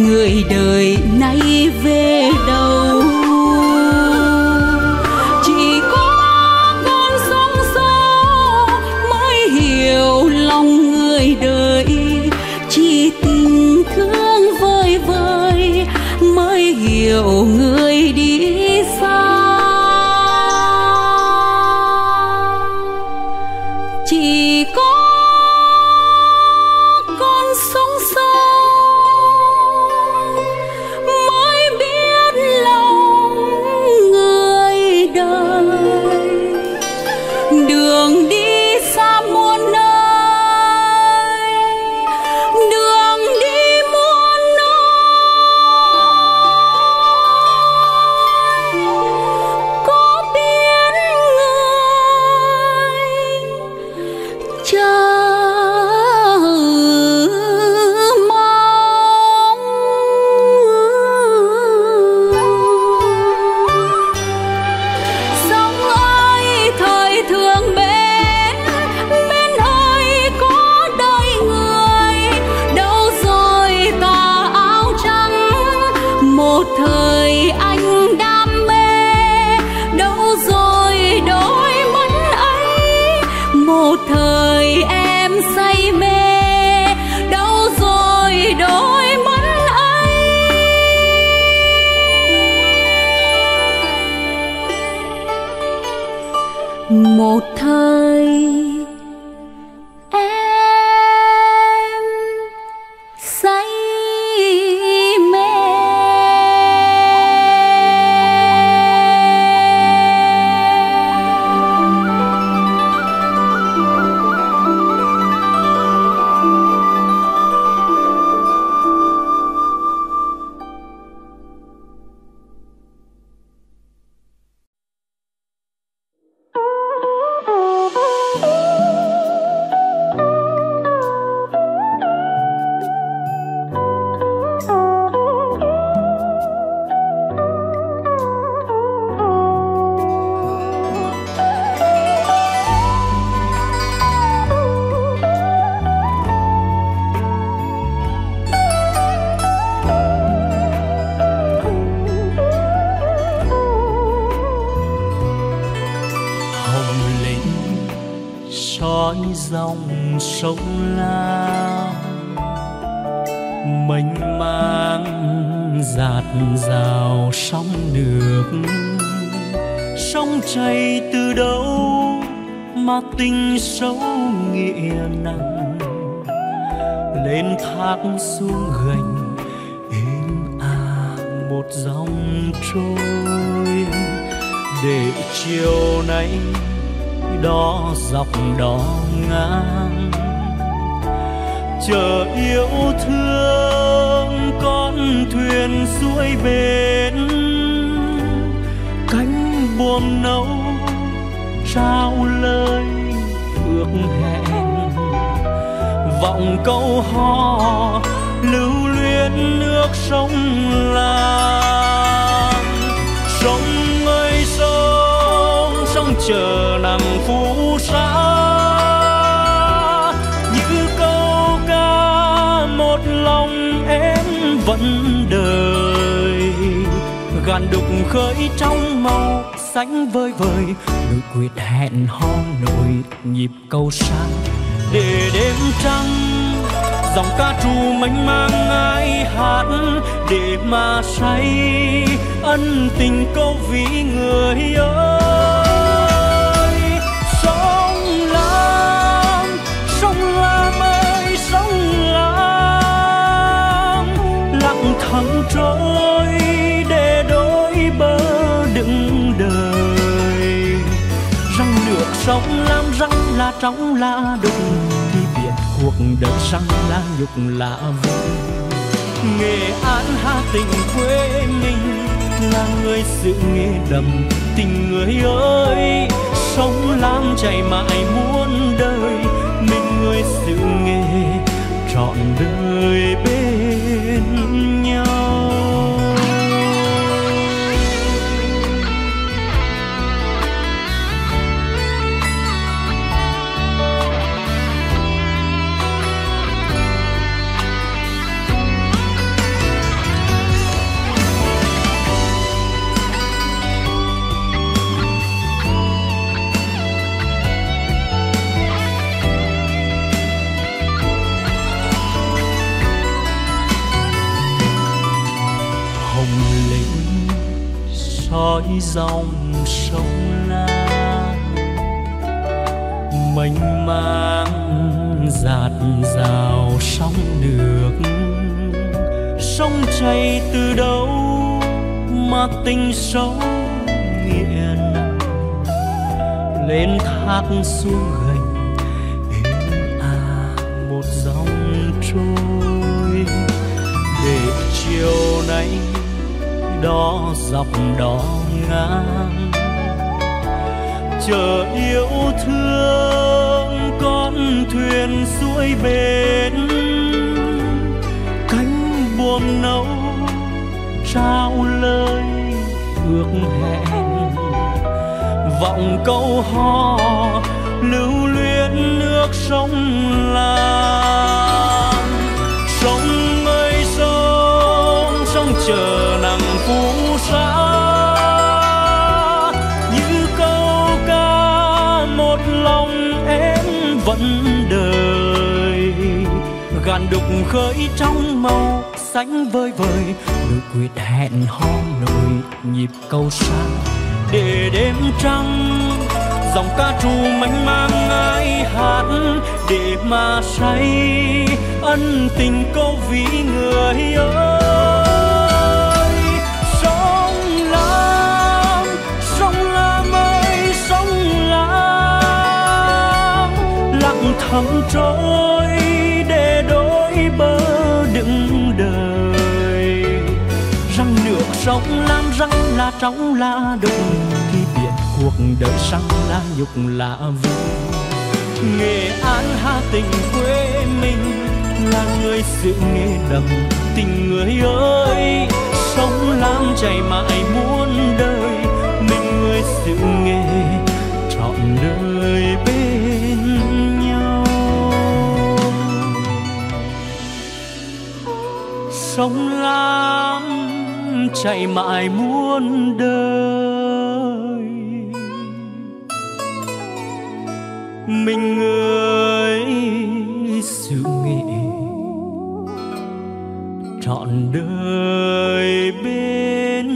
người đời nay về đâu. Chỉ có con sóng gió mới hiểu lòng người đời, chỉ tình thương vơi vơi mới hiểu người đi xa. Chỉ có con sống sâu mới biết lòng người đời. Đường đi xa muôn nơi, đường đi muôn nơi, có biết người chờ mong. Sông ơi thời thường bên, bên ơi có đời người. Đâu rồi tà áo trắng, một thời anh đam mê. Đâu rồi đôi mắt ấy, một thời em say mê. Đâu rồi đôi mắt ấy. Một thời em say mê. soi dòng sông Lam mênh mang dạt dào sóng nước. Sông chảy từ đâu mà tình sâu nghĩa nặng, lên thác xuống gành êm ả một dòng trôi. Để chiều nay đó dọc đó ngang, chờ yêu thương con thuyền xuôi bến. Cánh buồm nâu trao lời ước hẹn, vọng câu hò lưu luyến nước sông Lam. Sông ơi sông, sông chờ nằm phù sa, như câu ca một lòng em vẫn đời. Gàn đục khơi trong màu xanh vơi vời, nỗi quyết hẹn hò nổi nhịp câu sáng. Để đêm trăng dòng ca trù mênh mang ai hát, để mà say ân tình câu ví người ơi. Sông Lam, sông Lam ơi sông Lam, lặng thầm trôi để đôi bờ đựng đời. Răng nước sông Lam răng là trong là đục, thì biết cuộc đời răng là nhục là vui. Nghệ An Hà Tĩnh quê mình là người sự nghề đầm tình người ơi. Sông Lam chảy mãi muôn đời, mình người sự nghề trọn đời bên nhau. dõi dòng sông Lam mênh mang dạt dào sóng nước. Sông chảy từ đâu mà tình sâu nghĩa nặng, lên thác xuống gành êm à một dòng trôi. Để chiều nay đó dọc đó ngang, chờ yêu thương con thuyền xuôi bến. Cánh buồm nâu trao lời ước hẹn, vọng câu hò lưu luyến nước sông Lam. Sông ơi sông, sông chờ nắng phù sa, như câu ca một lòng em vẫn đời. Gàn đục khơi trong màu xanh vơi vời, nỗi quyết hẹn hò nỗi nhịp câu xa. Để đêm trăng dòng ca trù mênh mang ai hát, để mà say ân tình câu ví người ơi. Sông Lam, sông Lam ơi sông Lam, lặng thầm trôi để đôi bờ đựng đời. Răng nước sông Lam răng là trong là đụng, khi biết cuộc đời sang là nhục là vui. Nghệ An Hà Tĩnh quê mình là người sự nghề đậm tình người ơi. Sông Lam chảy mãi muôn đời, mình người sự nghề trọn đời bên nhau. Sông Lam chảy mãi muôn đời, mình người sự nghệ trọn đời bên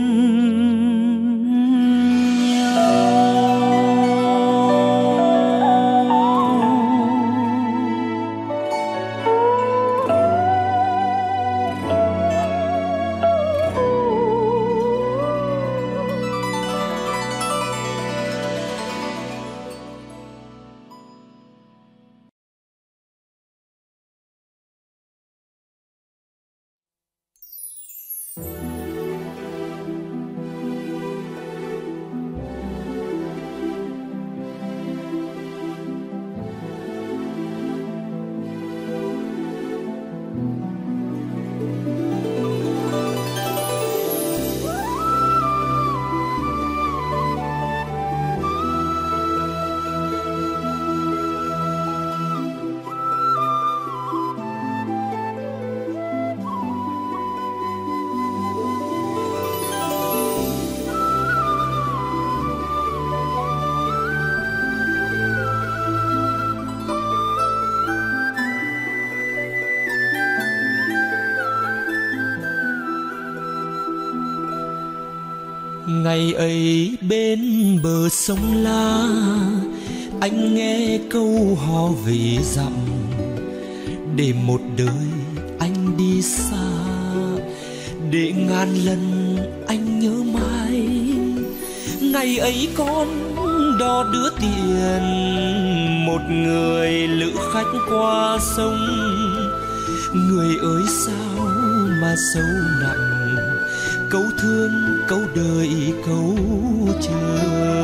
Ngày ấy bên bờ sông La, anh nghe câu hò về dặm. Để một đời anh đi xa, để ngàn lần anh nhớ mãi. Ngày ấy con đò đưa tiền một người lữ khách qua sông. Người ơi sao mà sâu nặng, câu thương câu đời câu chờ.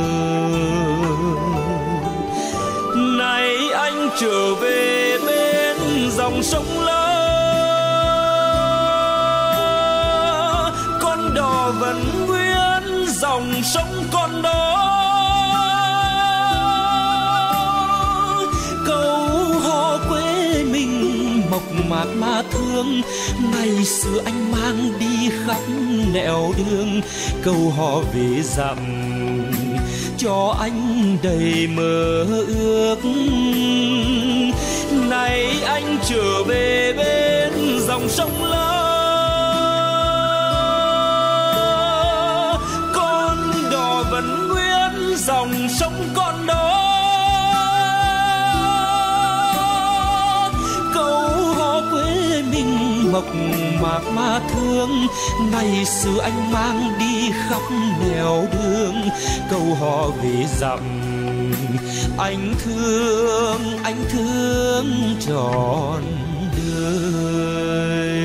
Này anh trở về bên dòng sông La, con đò vẫn nguyên dòng sông con đó. Câu hò quê mình mộc mạc mà thương, ngày xưa anh mang đi khắp nẻo đường. Câu hò về dặm cho anh đầy mơ ước. Này anh trở về bên dòng sông La, con đò sống còn đó. Câu hò quê mình mộc mạc mà thương, ngày xưa anh mang đi khắp nẻo đường. Câu hò về dặm anh thương, anh thương trọn đời.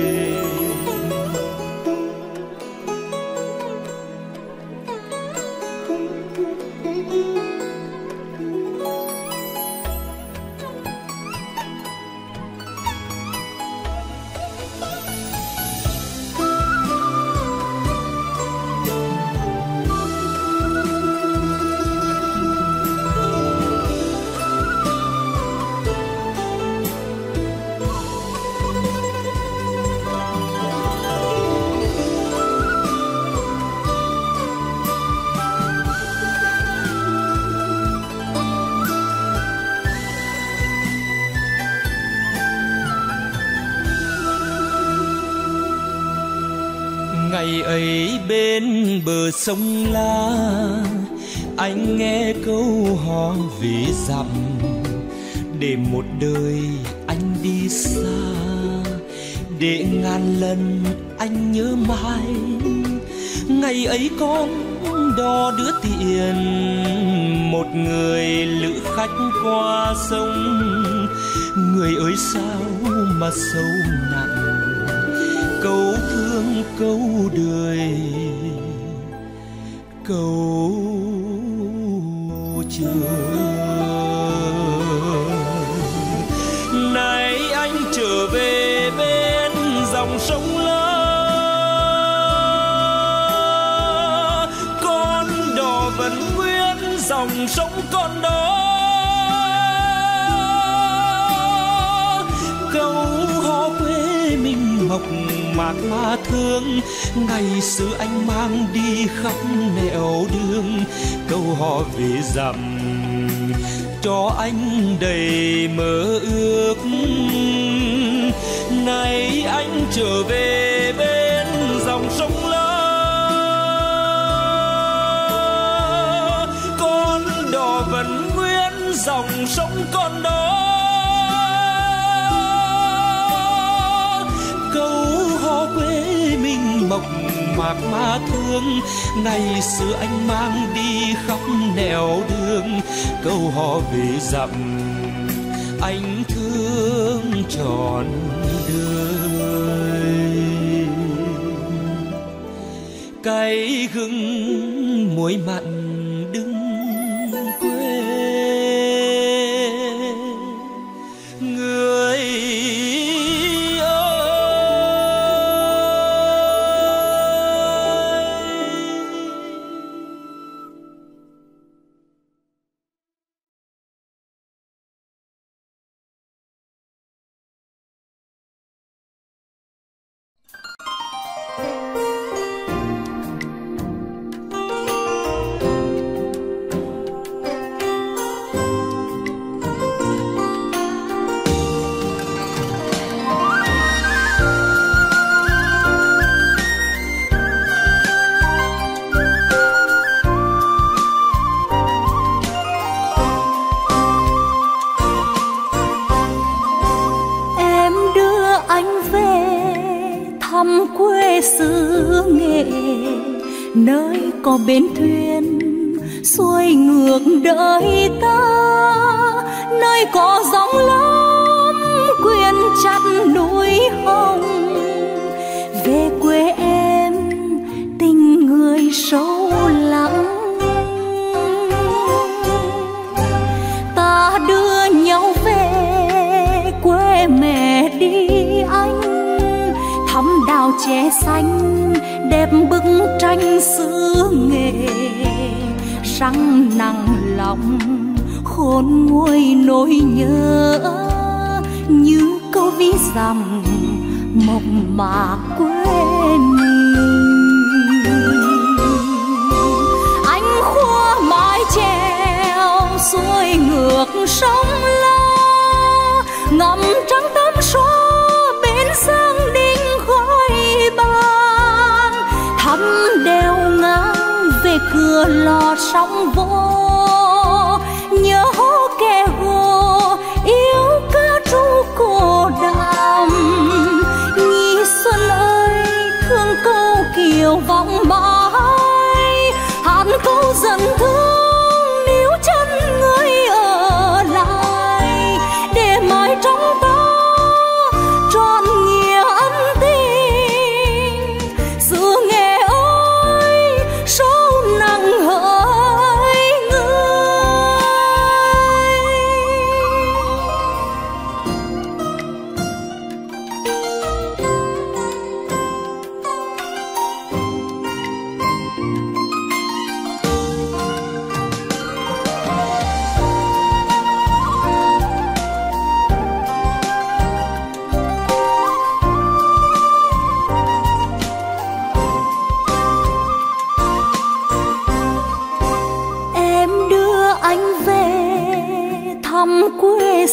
Ngày ấy bên bờ sông La, anh nghe câu hò về dặm. Để một đời anh đi xa, để ngàn lần anh nhớ mãi. Ngày ấy con đò đưa tiền một người lữ khách qua sông. Người ơi sao mà sâu nặng, câu thương câu đời câu chờ. Này anh trở về bên dòng sông La, con đò vẫn nguyên dòng sông con đó. Câu hò quê mình mộc mạc mà thương, ngày xưa anh mang đi khắp nẻo đường. Câu hò về dặm cho anh đầy mơ ước. Này anh trở về bên dòng sông La, con đò vẫn nguyên dòng sông con đó. Quê mình mộc mạc mà thương, ngày xưa anh mang đi khắp nẻo đường. Câu hò về dặm anh thương trọn đời. Cay gừng muối mặn đừng quên, người nơi có bến thuyền xuôi ngược đời ta, nơi có gióng lắm quyện chặt núi hồng. Về quê em tình người sâu lắng, ta đưa nhau về quê mẹ đi anh. Thắm đào chè xanh đẹp bức tranh xứ nghệ, răng nặng lòng khôn nguôi nỗi nhớ. Như câu ví dặm mộc mạc quê mình, anh khua mái chèo xuôi ngược sông La, ngắm trăng tắm xóa bên sông Đinh khói ban. Thăm đèo ngang về cửa lò sóng vỗ,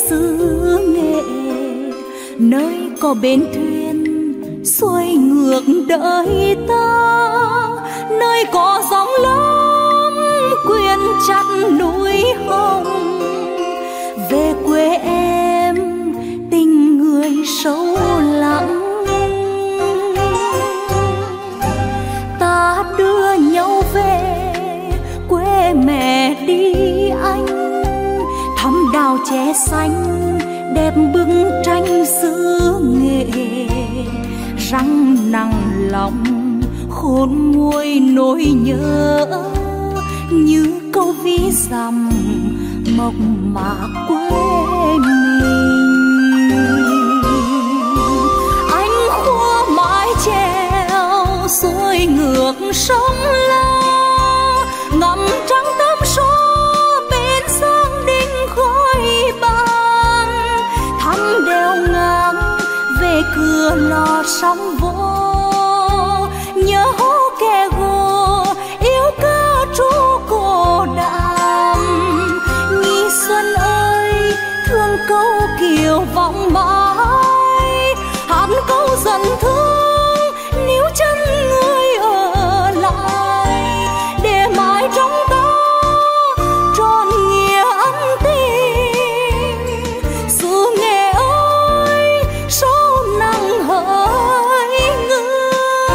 xứ Nghệ, nơi có bến thuyền xuôi ngược đời ta, nơi có sóng lớn quyện chặt núi hồng. Về quê em tình người sâu lắng, ta đưa nhau về quê mẹ đi anh, thăm đào chè xanh đẹp bức tranh xứ Nghệ. Răng nặng lòng khôn nguôi nỗi nhớ, như câu ví dặm mộc mạc quê mình. Anh khua mái chèo xuôi ngược sông La, ngắm trăng tấm số bên sông đinh khói ban, thăm đèo ngang về cửa lò sóng vô, nhớ hố kè gồ yêu ca trú cổ đàm. Nhi xuân ơi thương câu kiều vọng mãi, hát câu dần thương níu chân người ở lại, để mãi trong ta tròn nghĩa ân tình. Xứ Nghệ ơi sâu nặng hỡi người,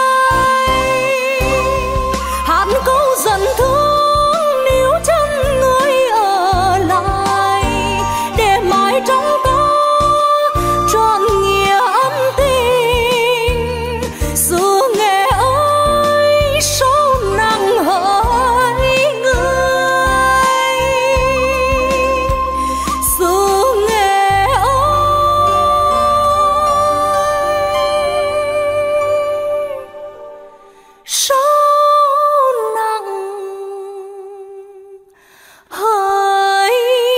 hát câu dần thương níu chân người ở lại, để mãi trong ta tròn nghĩa ân tình. Xứ Nghệ ơi sâu nặng hỡi người, xứ Nghệ ơi sâu nặng hỡi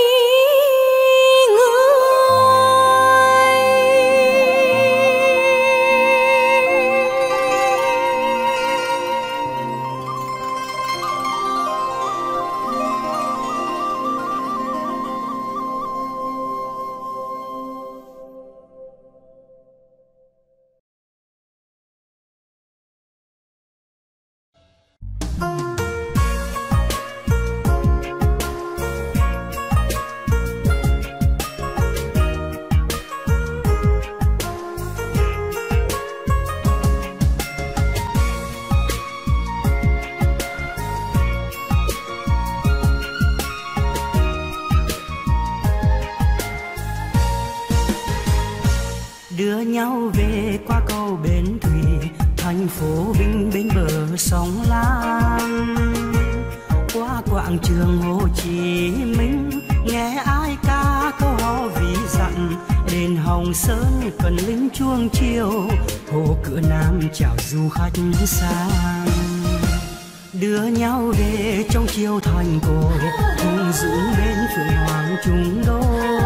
đưa nhau về qua cầu Bến Thủy, thành phố Vinh bên bờ sông Lam. Qua quảng trường Hồ Chí Minh, nghe ai ca câu hò ví dặm, đền Hồng Sơn cần lính chuông chiều, hồ Cửa Nam chào du khách sang. Đưa nhau về trong chiều thành cổ, cùng dưỡng bên phượng hoàng trung đô.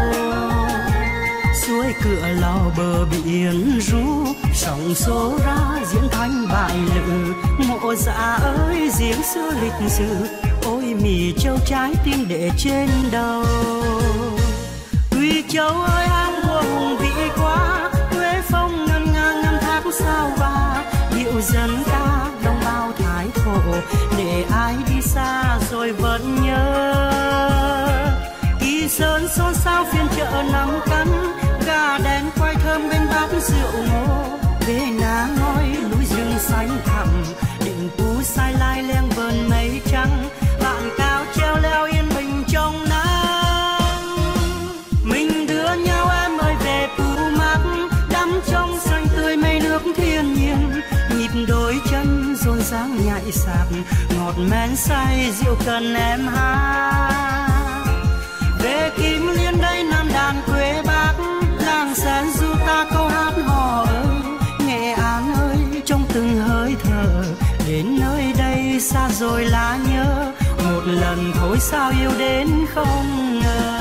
Suối Cửa Lò bờ biển ru, sóng xô ra diễn thanh bại lự. Mộ Dạ ơi giếng xưa lịch sử, ôi Mì Châu trái tim để trên đầu. Quy Châu ơi hang vua hùng vĩ quá, Quế Phong ngân ngang ngân thác sao ba. Điệu dân ca đồng bào Thái Thổ, để ai đi xa rồi vẫn nhớ. Kỳ Sơn xôn xao phiên chợ năm cắn, gà đen quay thơm bên bát rượu ngô. Về ná ngói núi rừng xanh thẳm, đỉnh Pú Sai Lai leng vờn mây trắng. Bạn cao treo leo yên bình trong nắng. Mình đưa nhau em ơi về Pú Mát, đắm trong xanh tươi mây nước thiên nhiên. Nhịp đôi chân rộn ràng nhảy sạp, ngọt men say rượu cần em hát. Về Kim Liên đây Nam đàn quê Bắc, làng sen du ta câu hát hò ơi. Nghệ An ơi trong từng hơi thở, đến nơi đây xa rồi là nhớ. Một lần thôi sao yêu đến không ngờ.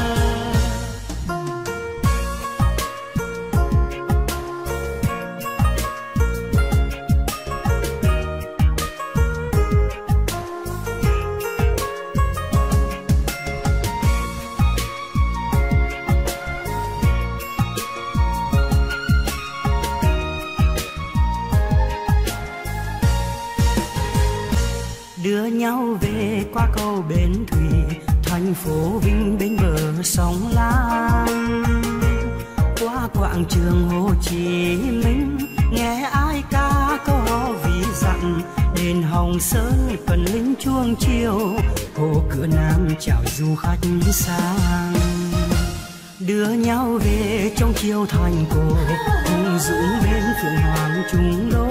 nhau về qua cầu Bến Thủy, thành phố Vinh bên bờ sông Lam. Qua quảng trường Hồ Chí Minh, nghe ai ca có ví dặn, đền Hồng Sơn phần linh chuông chiều, hồ Cửa Nam chào du khách sang. Đưa nhau về trong chiều thành cổ, cùng dũng bên phượng hoàng trung đô.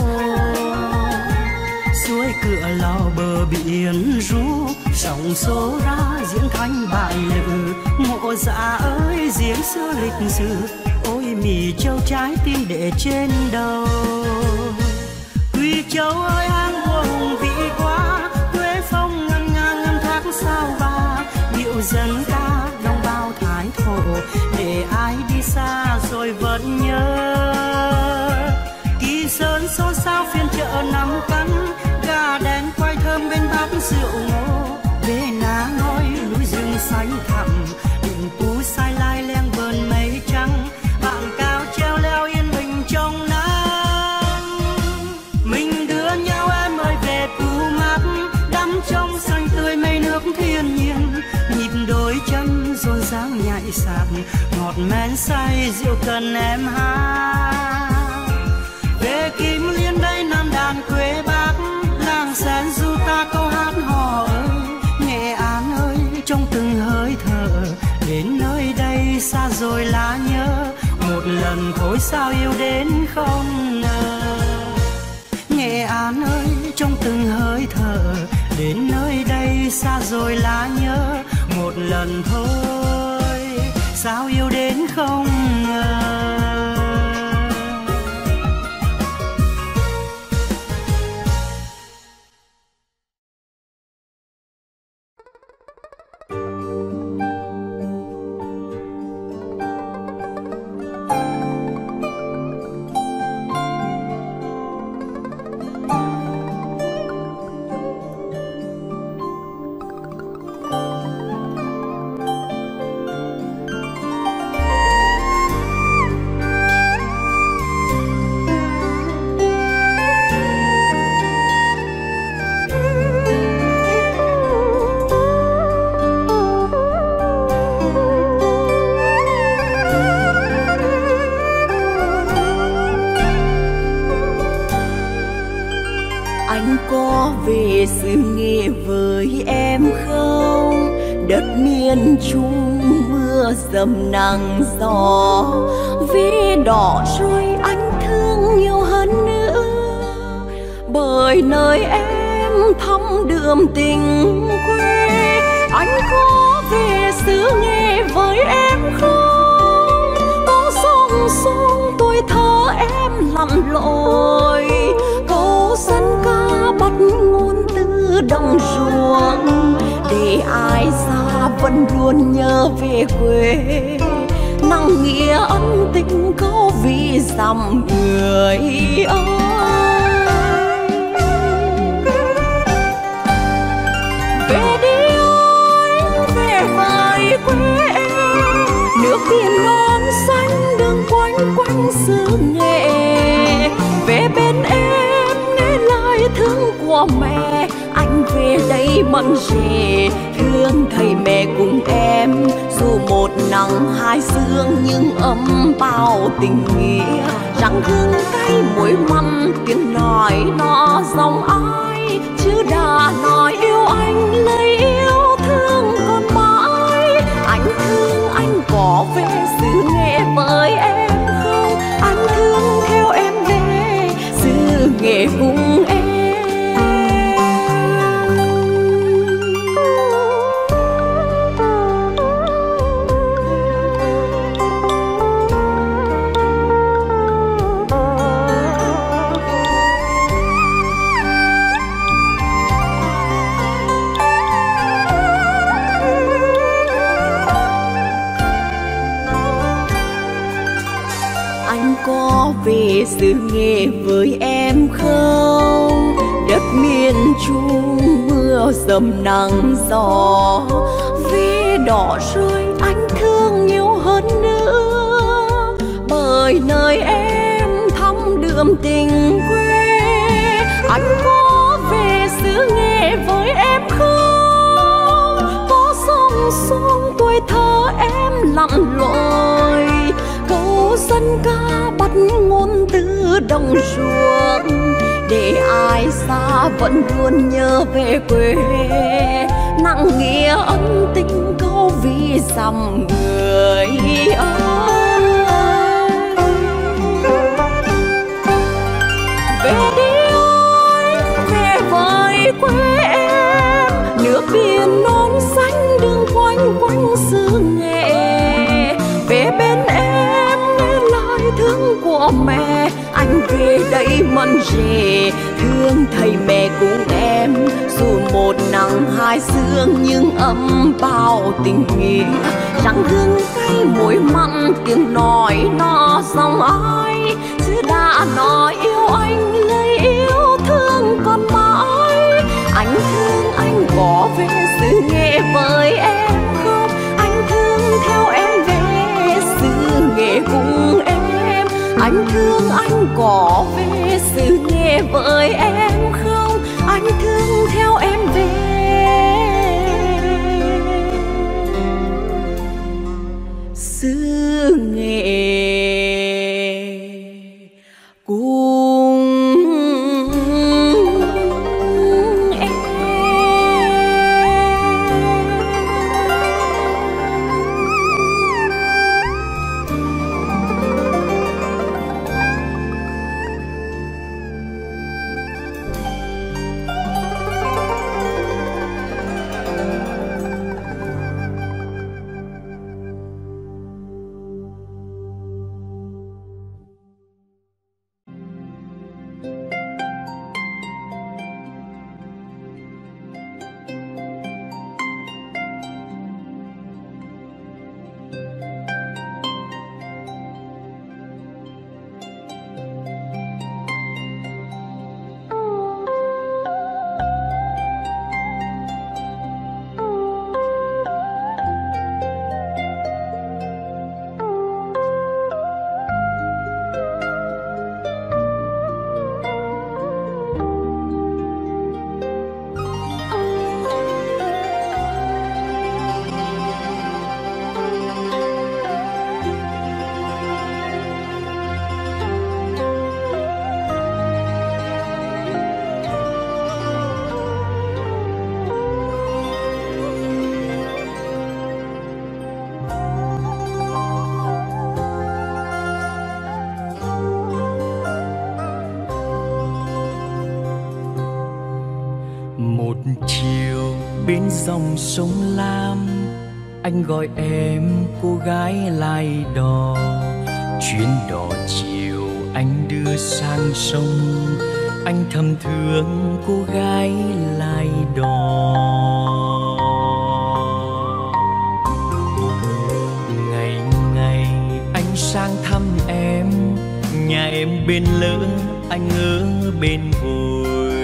Suối Cửa Lò bờ biển ru, sóng xô ra diễn thanh bại lự. Mộ Dạ ơi giếng xưa lịch sử, ôi Mì Châu trái tim để trên đầu. Quy Châu ơi hang vua hùng vĩ quá, Quế Phong ngân nga ngân thác sao ba. Điệu dân ca đồng bào Thái Thổ, để ai đi xa rồi vẫn nhớ. Kỳ Sơn xôn xao phiên chợ năm cắn, gà đen quay thơm bên bát rượu ngô. Về ná ngói núi rừng xanh thẳm, đỉnh Pú Sai Lai leng vờn mây trắng. Bạn cao treo leo yên bình trong nắng. Mình đưa nhau em ơi về Pú Mát, đắm trong xanh tươi mây nước thiên nhiên. Nhịp đôi chân rộn ràng nhảy sạp, ngọt men say rượu cần em hát. Về Kim Liên đây Nam đàn quê Bắc, làng sen du ta câu hát hò ơi. Nghệ An ơi trong từng hơi thở, đến nơi đây xa rồi lá nhớ. Một lần thôi sao yêu đến không ngờ. Nghệ An ơi trong từng hơi thở, đến nơi đây xa rồi lá nhớ. Một lần thôi sao yêu đến không ngờ. Dầm nắng gió vì đỏ rồi anh thương nhiều hơn nữa, bởi nơi em thăm đượm tình quê. Anh có về xứ Nghệ với em không? Có sông sông tuổi thơ em lặn lội, câu dân ca bắt nguồn từ đồng ruộng, để ai xa vẫn luôn nhớ về quê. Nặng nghĩa ân tình câu vì dặm người ơi. Về đi ơi, về với quê em, nước biển non xanh đường quanh quanh xứ Nghệ. Về bên em nghe lời thương của mẹ, anh về đây mặn rể thương thầy mẹ cùng em. Dù một nắng hai sương nhưng ấm bao tình nghĩa, răng hương cay muối mặn tiếng nói nó dòng ai, chứ đã nói yêu anh lời yêu thương còn mãi. Anh thương anh có về xứ Nghệ với em không? Anh thương theo em về xứ Nghệ cùng em. Về xứ Nghệ với em không? Đất miền Trung mưa dầm nắng gió, vì đỏ rơi anh thương nhiều hơn nữa, bởi nơi em thăm đượm tình quê. Anh có về xứ Nghệ với em dòng sông tuổi thơ em lặn lội, câu dân ca bắt ngôn từ đồng ruộng, để ai xa vẫn luôn nhớ về quê, nặng nghĩa ân tình câu vì dằm người ơi. Về đi ơi, về với quê em, nước biển non xanh đường quanh quanh xứ Nghệ. Về bên em nghe lời thương của mẹ, anh về đây mân rể thương thầy mẹ cùng em. Dù một nắng hai sương nhưng ấm bao tình nghĩa, chẳng gương cay mùi mặn tiếng nói nó dòng ai, chứ đã nói yêu anh lời yêu thương còn mãi. Anh thương anh có về xứ Nghệ với em không? Anh thương theo em về xứ Nghệ cùng em. Anh thương anh có về xứ Nghệ với em không? Anh thương theo em về xứ Nghệ cùng em. Bên dòng sông Lam, anh gọi em cô gái lai đò. Chuyến đò chiều anh đưa sang sông, anh thầm thương cô gái lai đò. Ngày ngày anh sang thăm em, nhà em bên lỡ anh ở bên vội.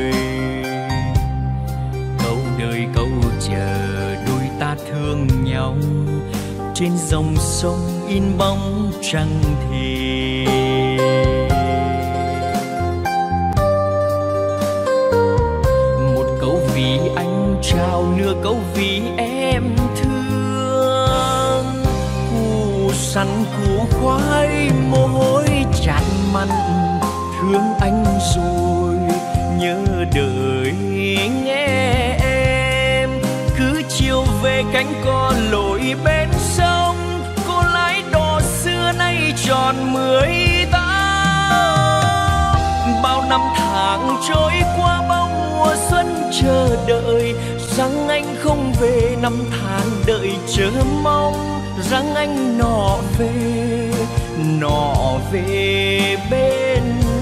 Đời câu chờ đôi ta thương nhau, trên dòng sông in bóng trăng thề. Một câu vì anh trao, nửa câu vì em thương. Củ sắn củ khoai mồ hôi tràn mặn, thương anh rồi nhớ đời nghe. Chiều về cánh cò lội bên sông, cô lái đò xưa nay tròn mười tám. Bao năm tháng trôi qua, bao mùa xuân chờ đợi, rằng anh không về. Năm tháng đợi chờ mong, rằng anh nọ về, nọ về bên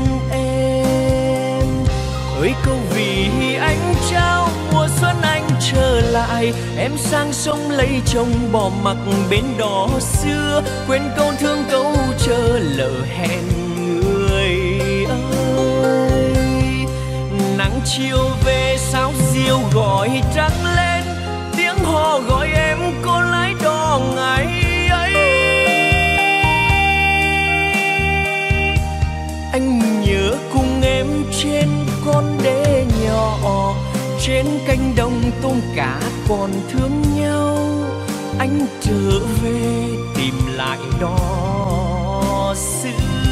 em. Ơi câu vì anh trao, mùa xuân anh trở lại, em sang sông lấy chồng bỏ mặc bên đò xưa, quên câu thương câu chờ lỡ hẹn người ơi. Nắng chiều về sáo diêu gọi trăng lên, tiếng hò gọi em cô lái đò ngày ấy. Anh nhớ cùng em trên con đê nhỏ, trên cánh đồng tôm cá còn thương nhau. anh trở về tìm lại đó xưa.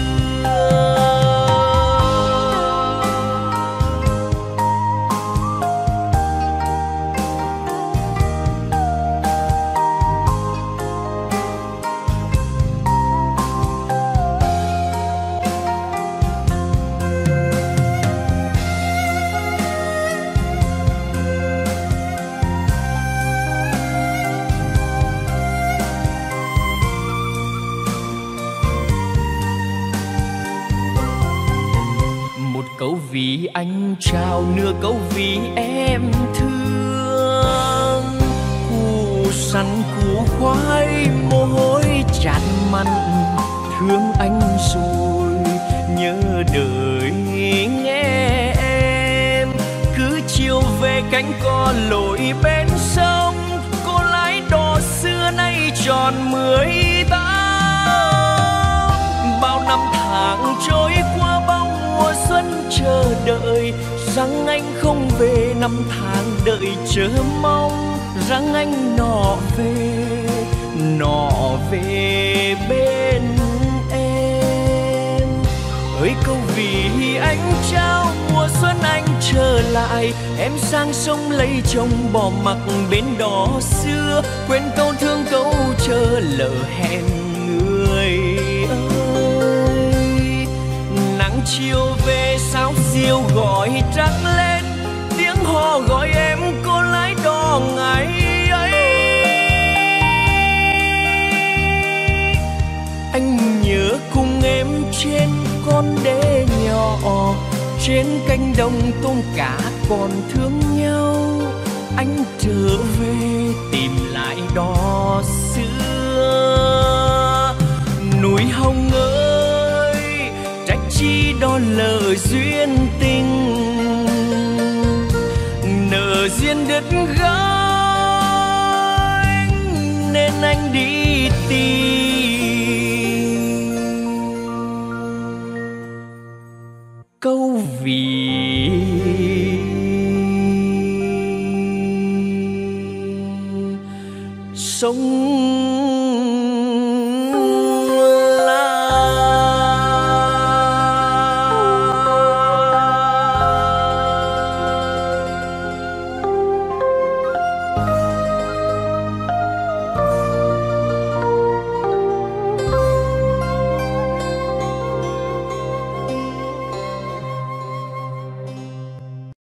Câu vì anh trao, nửa câu vì em thương. Củ sắn củ khoai mồ hôi chát mặn, thương anh rồi nhớ đời nghe em. Cứ chiều về cánh cò lội bên sông, cô lái đò xưa nay tròn mười tám. Bao năm tháng trôi qua bao mùa xuân chờ đợi, rằng anh không về, năm tháng đợi chờ mong rằng anh nọ về, nọ về bên em. Ơi câu vì anh trao, mùa xuân anh trở lại, em sang sông lấy chồng bỏ mặc bên đó xưa, quên câu thương câu chờ lỡ hẹn người ơi. Nắng chiều về sao diều gọi trắng lên, tiếng hò gọi em cô lái đò ngày ấy. Anh nhớ cùng em trên con đê nhỏ, trên cánh đồng tôm cá còn thương nhau. Anh trở về tìm lại đó xưa. Núi Hồng ơi, trách chi đó lỡ duyên tình, nợ duyên đứt gánh nên anh đi tìm câu vì. Sống